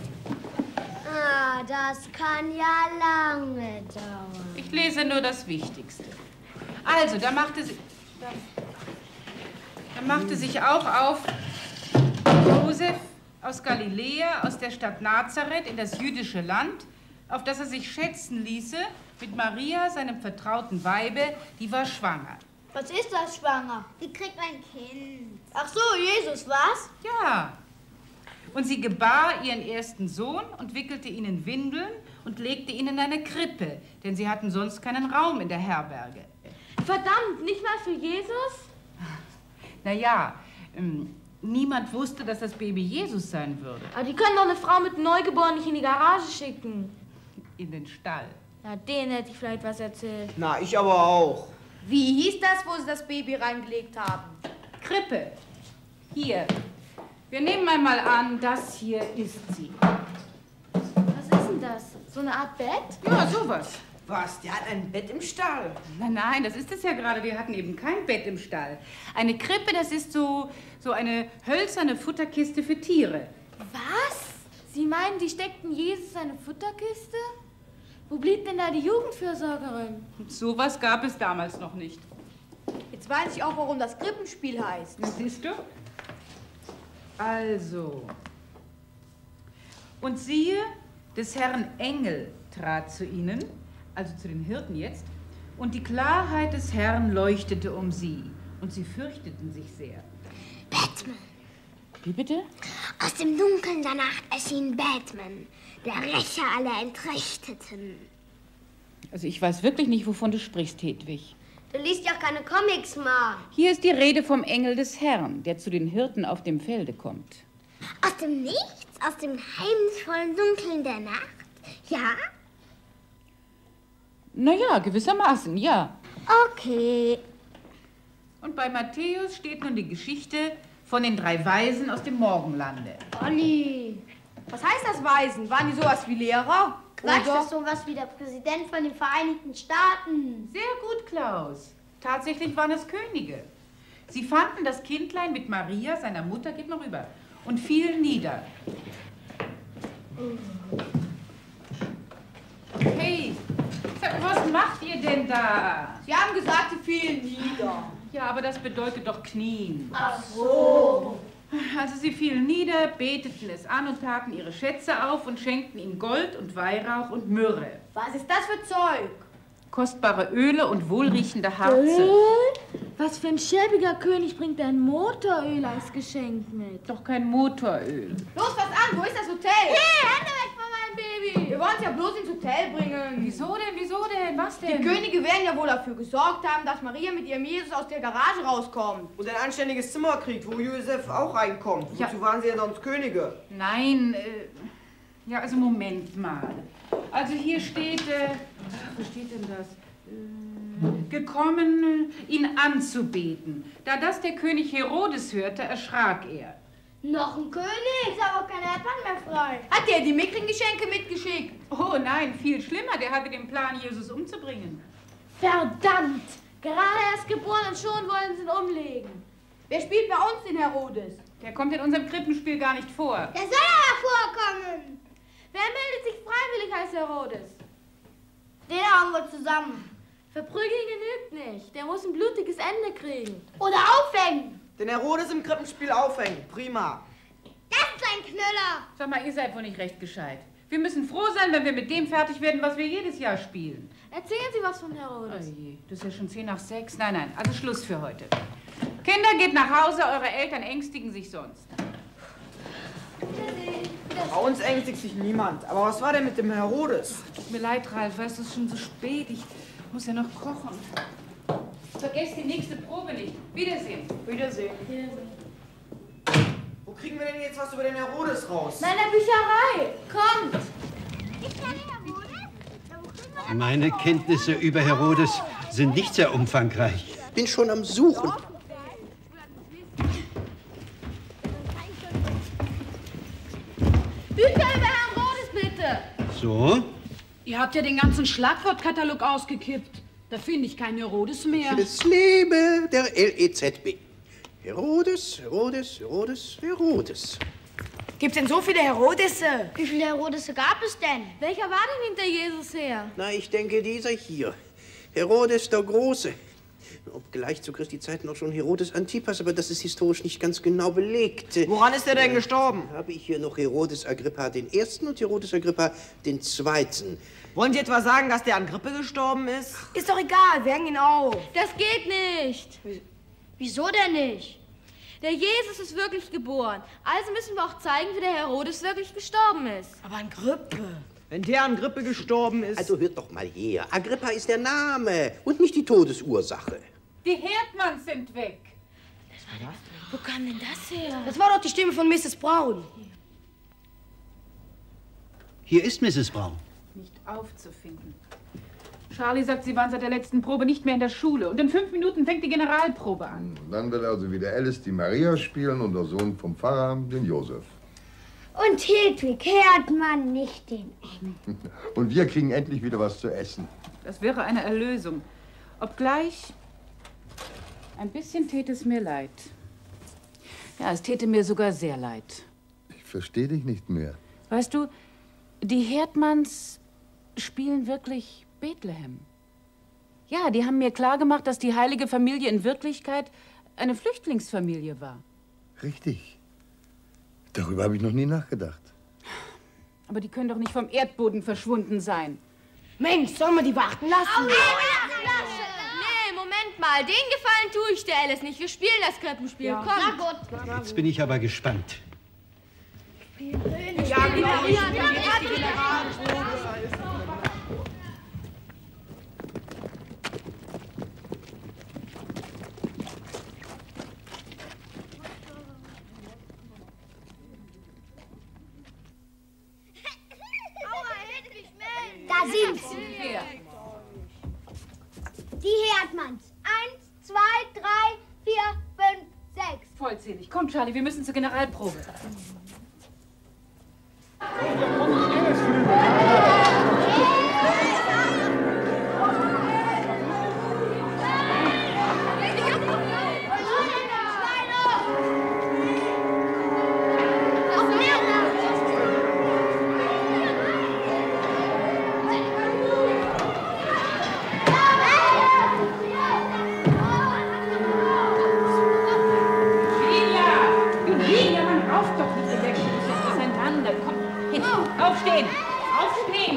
Ah, das kann ja lange dauern. Ich lese nur das Wichtigste. Also, da machte sie... Da, da machte sich auch auf Josef aus Galiläa, aus der Stadt Nazareth, in das jüdische Land, auf das er sich schätzen ließe mit Maria, seinem vertrauten Weibe, die war schwanger. Was ist das, schwanger? Die kriegt ein Kind. Ach so, Jesus, was? Ja. Und sie gebar ihren ersten Sohn und wickelte ihn in Windeln und legte ihn in eine Krippe, denn sie hatten sonst keinen Raum in der Herberge. Verdammt, nicht mal für Jesus? Na ja, ähm, niemand wusste, dass das Baby Jesus sein würde. Aber die können doch eine Frau mit einem Neugeborenen nicht in die Garage schicken. In den Stall. Ja, denen hätte ich vielleicht was erzählt. Na, ich aber auch. Wie hieß das, wo sie das Baby reingelegt haben? Krippe. Hier. Wir nehmen einmal an, das hier ist sie. Was ist denn das? So eine Art Bett? Ja, sowas. Was? Die hat ein Bett im Stall? Nein, nein, das ist es ja gerade. Wir hatten eben kein Bett im Stall. Eine Krippe, das ist so, so eine hölzerne Futterkiste für Tiere. Was? Sie meinen, die steckten Jesus seine Futterkiste? Wo blieb denn da die Jugendfürsorgerin? Sowas gab es damals noch nicht. Jetzt weiß ich auch, warum das Krippenspiel heißt. Na, siehst du? Also. Und siehe, des Herrn Engel trat zu ihnen, also zu den Hirten jetzt, und die Klarheit des Herrn leuchtete um sie, und sie fürchteten sich sehr. Batman. Wie bitte? Aus dem Dunkeln der Nacht erschien Batman, der Rächer aller Entrechteten. Also ich weiß wirklich nicht, wovon du sprichst, Hedwig. Du liest ja keine Comics, Ma. Hier ist die Rede vom Engel des Herrn, der zu den Hirten auf dem Felde kommt. Aus dem Nichts? Aus dem geheimnisvollen Dunkeln der Nacht? Ja? Na ja, gewissermaßen, ja. Okay. Und bei Matthäus steht nun die Geschichte von den drei Weisen aus dem Morgenlande. Olli, was heißt das Weisen? Waren die sowas wie Lehrer? Quatsch, Oder? das ist sowas wie der Präsident von den Vereinigten Staaten. Sehr gut, Klaus. Tatsächlich waren es Könige. Sie fanden das Kindlein mit Maria, seiner Mutter, gib mal rüber, und fielen nieder. Hey, sag, was macht ihr denn da? Sie haben gesagt, sie fielen nieder. Ja, aber das bedeutet doch knien. Ach so. Also sie fielen nieder, beteten es an und taten ihre Schätze auf und schenkten ihm Gold und Weihrauch und Myrrhe. Was ist das für Zeug? Kostbare Öle und wohlriechende Harze. Öl? Was für ein schäbiger König bringt ein Motoröl als Geschenk mit? Doch kein Motoröl. Los, was an? Wo ist das Hotel? Hey, Hände weg von meinem Baby! Wir wollen es ja bloß ins Hotel bringen. Wieso denn, wieso denn, was denn? Die Könige werden ja wohl dafür gesorgt haben, dass Maria mit ihrem Jesus aus der Garage rauskommt. Und ein anständiges Zimmer kriegt, wo Josef auch reinkommt. Ja. Wozu waren sie ja sonst Könige? Nein, äh, ja, also Moment mal. Also hier steht, äh, wo steht denn das? Äh, gekommen, ihn anzubeten. Da das der König Herodes hörte, erschrak er. Noch ein König, ist aber keine Erdbahn mehr frei. Hat der die Mickling-Geschenke mitgeschickt? Oh nein, viel schlimmer, der hatte den Plan, Jesus umzubringen. Verdammt! Gerade erst geboren und schon wollen sie ihn umlegen. Wer spielt bei uns den Herodes? Der kommt in unserem Krippenspiel gar nicht vor. Der soll aber vorkommen! Wer meldet sich freiwillig als Herodes? Den haben wir zusammen. Verprügeln genügt nicht. Der muss ein blutiges Ende kriegen. Oder aufhängen. Den Herodes im Krippenspiel aufhängen. Prima. Das ist ein Knüller. Sag mal, ihr seid wohl nicht recht gescheit. Wir müssen froh sein, wenn wir mit dem fertig werden, was wir jedes Jahr spielen. Erzählen Sie was von Herodes. Oh je, das ist ja schon zehn nach sechs. Nein, nein, also Schluss für heute. Kinder, geht nach Hause, eure Eltern ängstigen sich sonst. Bei uns ängstigt sich niemand. Aber was war denn mit dem Herodes? Tut mir leid, Ralf, weißt du, es ist schon so spät. Ich muss ja noch kochen. Vergesst die nächste Probe nicht. Wiedersehen. Wiedersehen. Wo kriegen wir denn jetzt was über den Herodes raus? In der Bücherei. Kommt. Meine Kenntnisse über Herodes sind nicht sehr umfangreich. Bin schon am Suchen. Bücher über Herrn Herodes, bitte. So? Ihr habt ja den ganzen Schlagwortkatalog ausgekippt. Da finde ich kein Herodes mehr. Es lebe der L E Z B. Herodes, Herodes, Herodes, Herodes. Gibt's denn so viele Herodesse? Wie viele Herodesse gab es denn? Welcher war denn hinter Jesus her? Na, ich denke, dieser hier. Herodes der Große. Obgleich zu Christi Zeiten auch schon Herodes Antipas, aber das ist historisch nicht ganz genau belegt. Woran ist er denn gestorben? Habe ich hier noch Herodes Agrippa den Ersten und Herodes Agrippa den Zweiten. Wollen Sie etwa sagen, dass der an Grippe gestorben ist? Ist doch egal, wir hängen ihn auf. Das geht nicht. Wieso denn nicht? Der Jesus ist wirklich geboren. Also müssen wir auch zeigen, wie der Herodes wirklich gestorben ist. Aber an Grippe. Wenn der an Grippe gestorben ist... Also hört doch mal her. Agrippa ist der Name und nicht die Todesursache. Die Herdmanns sind weg. Wo kam denn das her? Das war doch die Stimme von Misses Braun. Hier ist Misses Braun. Nicht aufzufinden. Charlie sagt, Sie waren seit der letzten Probe nicht mehr in der Schule. Und in fünf Minuten fängt die Generalprobe an. Dann wird also wieder Alice die Maria spielen und der Sohn vom Pfarrer den Josef. Und Hedwig hört man nicht den Engel. Und wir kriegen endlich wieder was zu essen. Das wäre eine Erlösung. Obgleich, ein bisschen täte es mir leid. Ja, es täte mir sogar sehr leid. Ich verstehe dich nicht mehr. Weißt du, die Herdmanns spielen wirklich Bethlehem. Ja, die haben mir klargemacht, dass die heilige Familie in Wirklichkeit eine Flüchtlingsfamilie war. Richtig. Darüber habe ich noch nie nachgedacht. Aber die können doch nicht vom Erdboden verschwunden sein. Mensch, sollen wir die warten lassen? Oh, nee, Moment mal. Den Gefallen tue ich der Alice nicht. Wir spielen das Krippenspiel. Ja. Komm. Na gut. Jetzt bin ich aber gespannt. Ja, genau. Da sind sie. Wer? Die Herdmanns. Eins, zwei, drei, vier, fünf, sechs. Vollzählig. Komm, Charlie, wir müssen zur Generalprobe. Aufstehen! Aufstehen!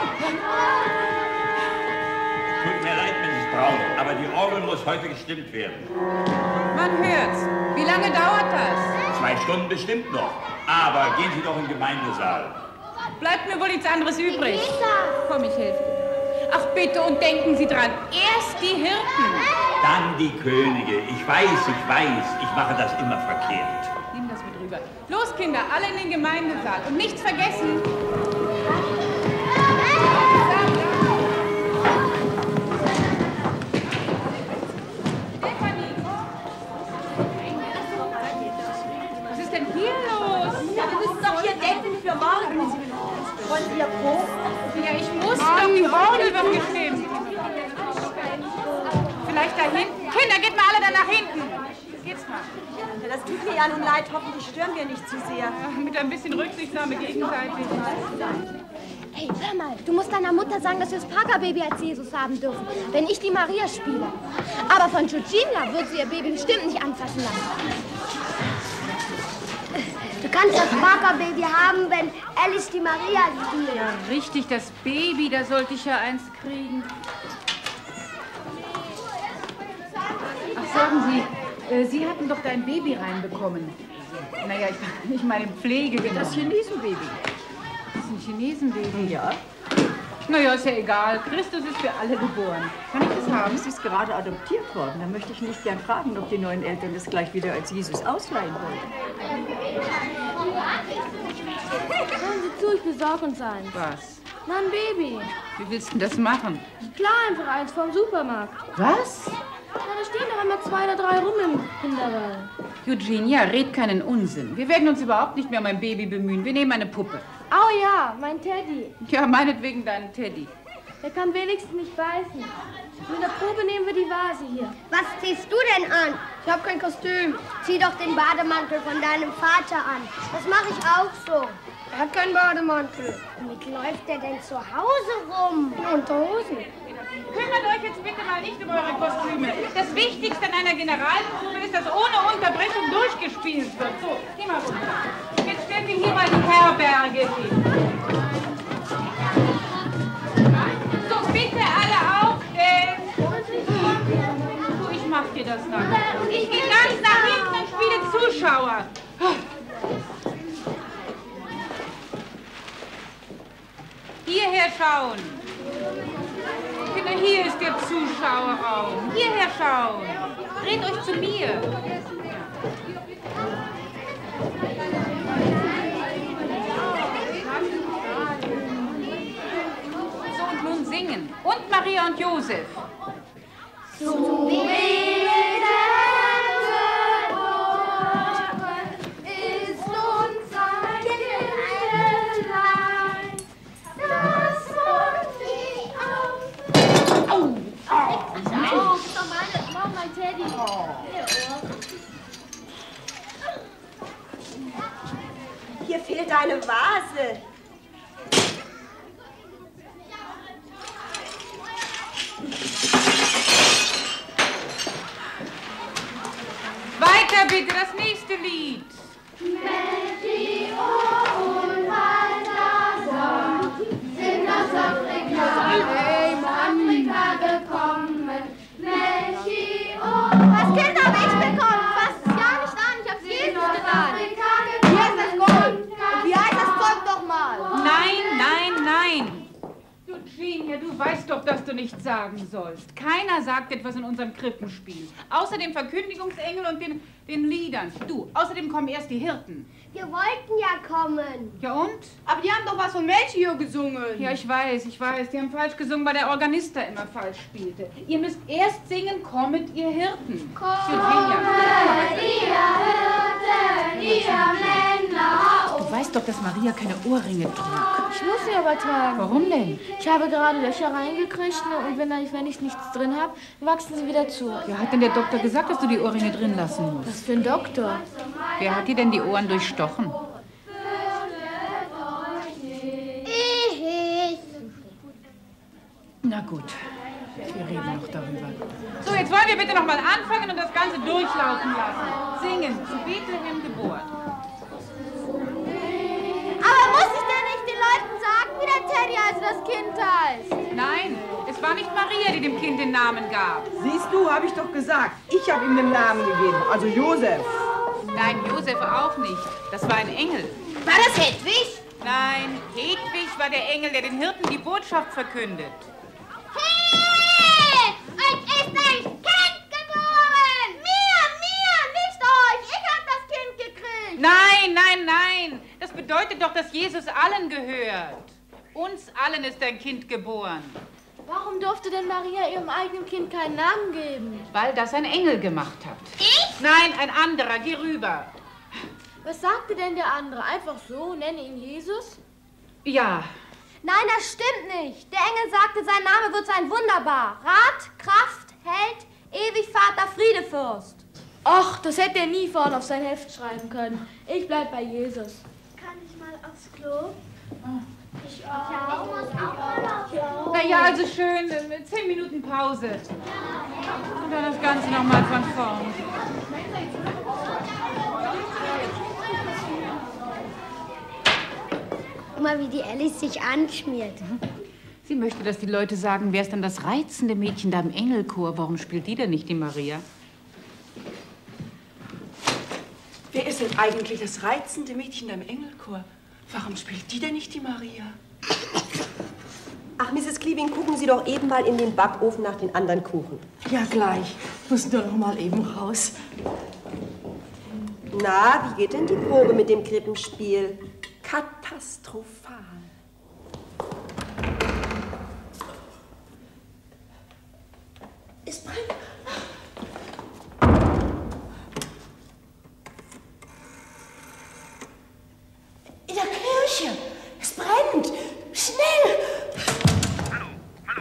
Tut mir leid, Misses Braun, aber die Orgel muss heute gestimmt werden. Man hört's. Wie lange dauert das? Zwei Stunden bestimmt noch. Aber gehen Sie doch im Gemeindesaal. Bleibt mir wohl nichts anderes übrig. Komm, ich helfe dir. Ach bitte, und denken Sie dran, erst die Hirten. Dann die Könige. Ich weiß, ich weiß, ich mache das immer verkehrt. Nimm das mit rüber. Los, Kinder, alle in den Gemeindesaal. Und nichts vergessen. Was ist denn hier los? Ja, wir müssen doch hier decken für morgen. Wollen Sie ja Proben? Ja, ich muss doch. Die Orgel wird gestimmt. Vielleicht da hinten? Kinder, geht mal alle da nach hinten. Geht's mal. Ja, das tut mir ja nun leid. Hoffentlich stören wir nicht zu sehr. Ja, mit ein bisschen Rücksichtnahme gegenseitig. Hey, hör mal, du musst deiner Mutter sagen, dass wir das Parker-Baby als Jesus haben dürfen, wenn ich die Maria spiele. Aber von Georgina wird sie ihr Baby bestimmt nicht anfassen lassen. Du kannst das Parker-Baby haben, wenn Alice die Maria spielt. Ja, richtig, das Baby, da sollte ich ja eins kriegen. Ach, sagen Sie, äh, Sie hatten doch da ein Baby reinbekommen. Naja, ich, ich meine Pflege, genau. Das Chinesenbaby. Das ist ein Chinesenbaby? Ja. Naja, ist ja egal. Christus ist für alle geboren. Kann ich das haben? Es ist gerade adoptiert worden. Da möchte ich nicht gern fragen, ob die neuen Eltern das gleich wieder als Jesus ausleihen wollen. Hören Sie zu, ich besorge uns eins. Was? Na, ein Baby. Wie willst du denn das machen? Klar, einfach eins vom Supermarkt. Was? Na, da stehen doch immer zwei oder drei rum im Kinderwagen. Eugenia, red keinen Unsinn. Wir werden uns überhaupt nicht mehr um ein Baby bemühen. Wir nehmen eine Puppe. Oh ja, mein Teddy. Ja, meinetwegen deinen Teddy. Der kann wenigstens nicht beißen. In der Probe nehmen wir die Vase hier. Was ziehst du denn an? Ich habe kein Kostüm. Zieh doch den Bademantel von deinem Vater an. Das mache ich auch so. Er hat keinen Bademantel. Womit läuft der denn zu Hause rum? Unterhosen. Kümmert euch jetzt bitte mal nicht um eure Kostüme. Das Wichtigste an einer Generalprobe ist, dass ohne Unterbrechung durchgespielt wird. So, geh mal runter. Jetzt stellen wir hier mal die Herberge hin. So, bitte alle aufstehen. So, ich mach dir das dann. Ich gehe ganz nach hinten und spiele Zuschauer. Hierher schauen. Kinder, hier ist der Zuschauerraum. Hierher schauen. Dreht euch zu mir. So, und nun singen. Und Maria und Josef. So hier fehlt eine Vase. Weiter bitte, das nächste Lied. Melchi, oh, und Balthasar sind aus Afrika, hey, Afrika gekommen. Melchi, oh, das Kind habe ich bekommen. Fass es ja nicht an, ich hab's Jesus getan. Hier ist das Gold. Und wie heißt das Zeug doch mal? Nein, nein, nein. Eugenia, du weißt doch, dass du nichts sagen sollst. Keiner sagt etwas in unserem Krippenspiel. Außer dem Verkündigungsengel und den, den Liedern. Du, außerdem kommen erst die Hirten. Wir wollten ja kommen. Ja und? Aber die haben doch was von Melchior gesungen. Ja, ich weiß, ich weiß. Die haben falsch gesungen, weil der Organist da immer falsch spielte. Ihr müsst erst singen, kommet ihr Hirten. kommet ihr Hirten, ihr Männer. Du weißt doch, dass Maria keine Ohrringe trug. Ich muss sie aber tragen. Warum denn? Ich habe gerade Löcher reingekriegt und wenn ich, wenn ich nichts drin habe, wachsen sie wieder zu. Ja, hat denn der Doktor gesagt, dass du die Ohrringe drin lassen musst? Was für ein Doktor? Wer hat dir denn die Ohren durchstochen? Ich. Na gut, wir reden noch darüber. So, jetzt wollen wir bitte noch mal anfangen und das Ganze durchlaufen lassen. Singen, zu Bethlehem geboren. Aber muss ich denn nicht den Leuten sagen, wie der Teddy, also das Kind heißt? Nein, es war nicht Maria, die dem Kind den Namen gab. Siehst du, habe ich doch gesagt. Ich habe ihm den Namen gegeben, also Josef. Nein, Josef auch nicht. Das war ein Engel. War das Hedwig? Nein, Hedwig war der Engel, der den Hirten die Botschaft verkündet. Hey! Es ist ein Kind geboren! Mir, mir, nicht euch! Ich hab das Kind gekriegt! Nein, nein, nein! Das bedeutet doch, dass Jesus allen gehört. Uns allen ist ein Kind geboren. Warum durfte denn Maria ihrem eigenen Kind keinen Namen geben? Weil das ein Engel gemacht hat. Ich? Nein, ein anderer. Geh rüber. Was sagte denn der andere? Einfach so, nenne ihn Jesus? Ja. Nein, das stimmt nicht. Der Engel sagte, sein Name wird sein Wunderbar. Rat, Kraft, Held, ewig Vater, Friedefürst. Och, das hätte er nie vorne auf sein Heft schreiben können. Ich bleib bei Jesus. Kann ich mal aufs Klo? Ich auch. Ich muss auch. Na ja, also schön. Zehn Minuten Pause. Und dann das Ganze nochmal von vorn. Guck mal, wie die Alice sich anschmiert. Sie möchte, dass die Leute sagen, wer ist denn das reizende Mädchen da im Engelchor? Warum spielt die denn nicht die Maria? Wer ist denn eigentlich das reizende Mädchen da im Engelchor? Warum spielt die denn nicht die Maria? Ach, Misses Cleaving, gucken Sie doch eben mal in den Backofen nach den anderen Kuchen. Ja, gleich. Ich muss nur noch mal eben raus. Na, wie geht denn die Probe mit dem Krippenspiel? Katastrophal. Es brennt. In der Kirche. Es brennt. Schnell. Hallo, hallo.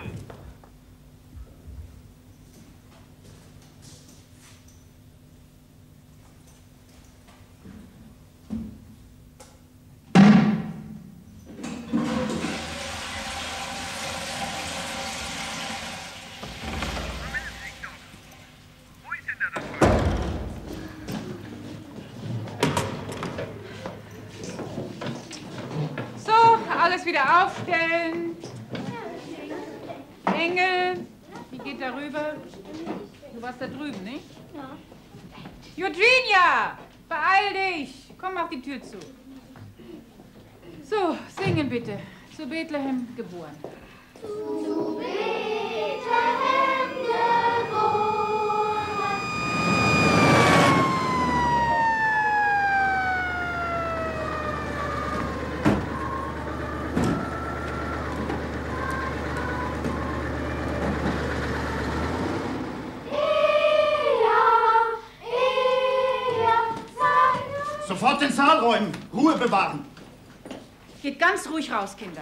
Alles wieder aufstellen. Engel, wie geht da rüber? Du warst da drüben, nicht? Ja. Eugenia, beeil dich. Komm, mach die Tür zu. So, singen bitte. Zu Bethlehem geboren. Zu Bethlehem geboren. Sofort den Saal räumen. Ruhe bewahren. Geht ganz ruhig raus, Kinder.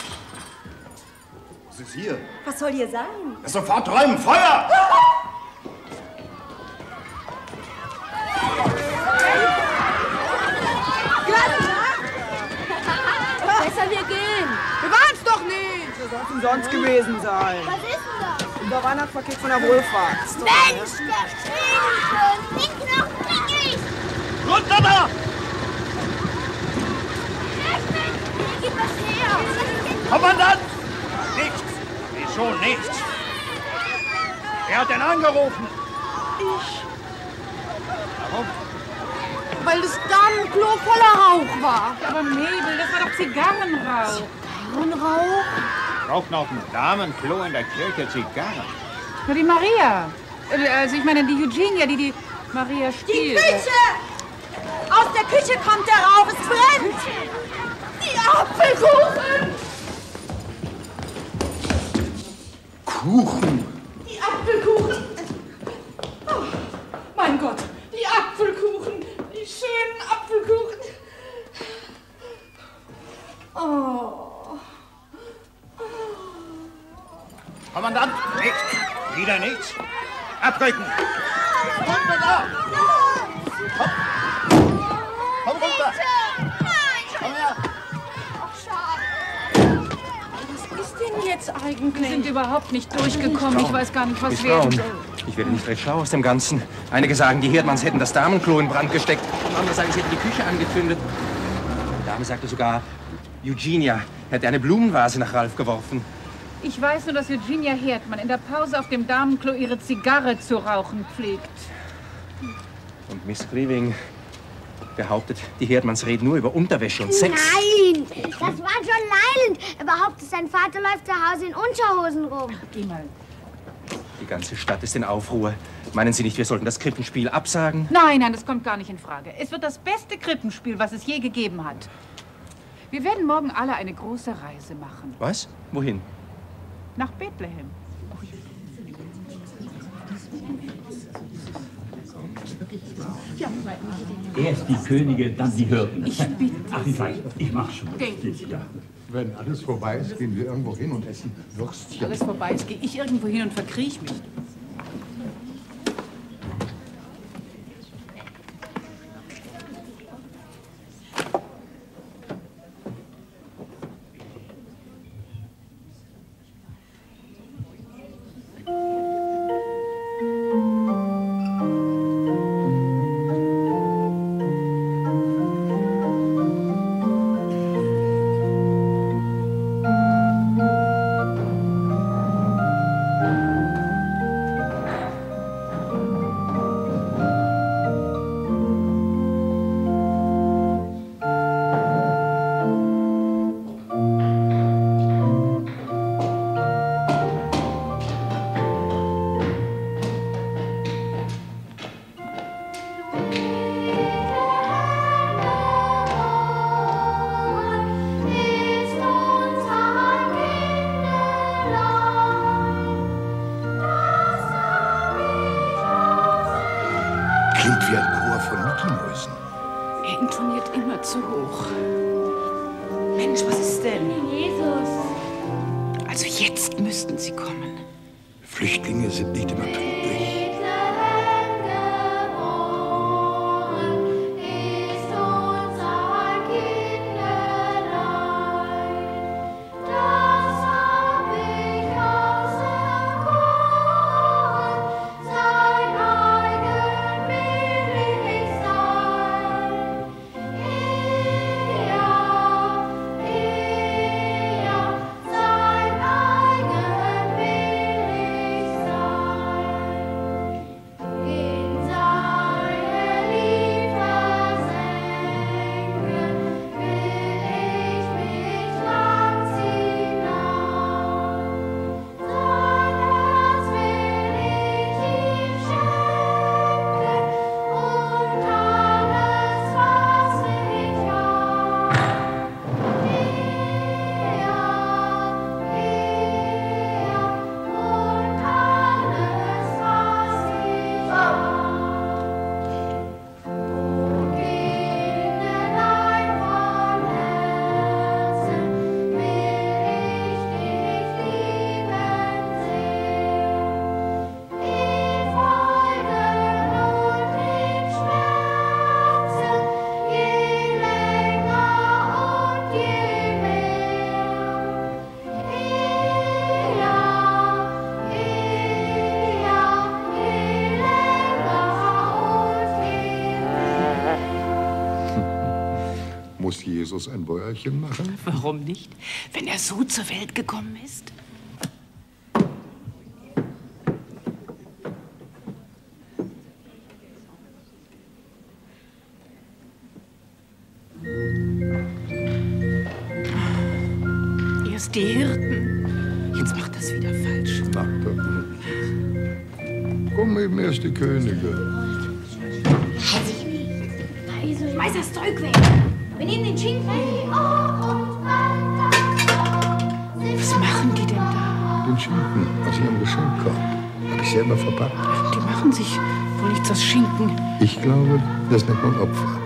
Was ist hier? Was soll hier sein? Sofort räumen. Feuer! soll es umsonst gewesen sein. Was ist denn das? Unser Weihnachtspaket von der Wohlfahrt. Mensch, der Schädel! Nicht noch nicht! Runter da! Gib was her! Kommandant! Nichts! Wieso nichts? Wer hat denn angerufen? Ich. Warum? Weil das Damenklo voller Rauch war. Aber Mabel, das war doch Zigarrenrauch. Zigarrenrauch? Rauchen auf dem Damenklo in der Kirche Zigarren. Na, die Maria. Äh, Also ich meine, die Eugenia, die die Maria spielt. Die Küche! Aus der Küche kommt der Rauch, es brennt! Die Apfelkuchen! Kuchen? Die Apfelkuchen. Oh, mein Gott, die Apfelkuchen. Die schönen Apfelkuchen. Oh. Kommandant, nichts. Wieder nichts. Abrücken. Runter da. Komm. Komm runter. Komm her. Was ist denn jetzt eigentlich? Wir sind überhaupt nicht durchgekommen. Ich weiß gar nicht, was Miss werden Brown, soll. ich werde nicht recht schlau aus dem Ganzen. Einige sagen, die Herdmanns hätten das Damenklo in Brand gesteckt. Andere sagen, sie hätten die Küche angezündet. Die Dame sagte sogar, Eugenia hätte eine Blumenvase nach Ralf geworfen. Ich weiß nur, dass Eugenia Herdmann in der Pause auf dem Damenklo ihre Zigarre zu rauchen pflegt. Und Miss Grieving behauptet, die Herdmanns reden nur über Unterwäsche und Sex. Nein, das war John Lyland. Er behauptet, sein Vater läuft zu Hause in Unterhosen rum. Geh mal. Die ganze Stadt ist in Aufruhr. Meinen Sie nicht, wir sollten das Krippenspiel absagen? Nein, nein, das kommt gar nicht in Frage. Es wird das beste Krippenspiel, was es je gegeben hat. Wir werden morgen alle eine große Reise machen. Was? Wohin? Nach Bethlehem. Erst die Könige, dann die Hirten. Ich bitte. Ach, ich weiß, ich mach schon. Ja. Wenn alles vorbei ist, gehen wir irgendwo hin und essen Würstchen. Alles vorbei ist, gehe ich irgendwo hin und verkriech mich. Klingt wie ein Chor von Mickey-Mäusen. Er intoniert immer zu hoch. Mensch, was ist denn? Jesus. Also jetzt müssten sie kommen. Flüchtlinge sind nicht immer pünktlich. Jesus ein Bäuerchen machen? Warum nicht, wenn er so zur Welt gekommen ist? Erst die Hirten. Jetzt macht das wieder falsch. Macht das nicht. Komm eben erst die Könige. Na, Jesus, schmeiß das Zeug weg. Wir nehmen den Schinken. Was machen die denn da? Den Schinken aus ihrem Geschenkkorb. Hab ich selber verpackt. Die machen sich wohl nichts aus Schinken. Ich glaube, das nennt man Opfer.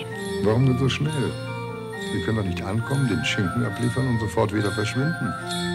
Warum denn so schnell? Sie können doch nicht ankommen, den Schinken abliefern und sofort wieder verschwinden.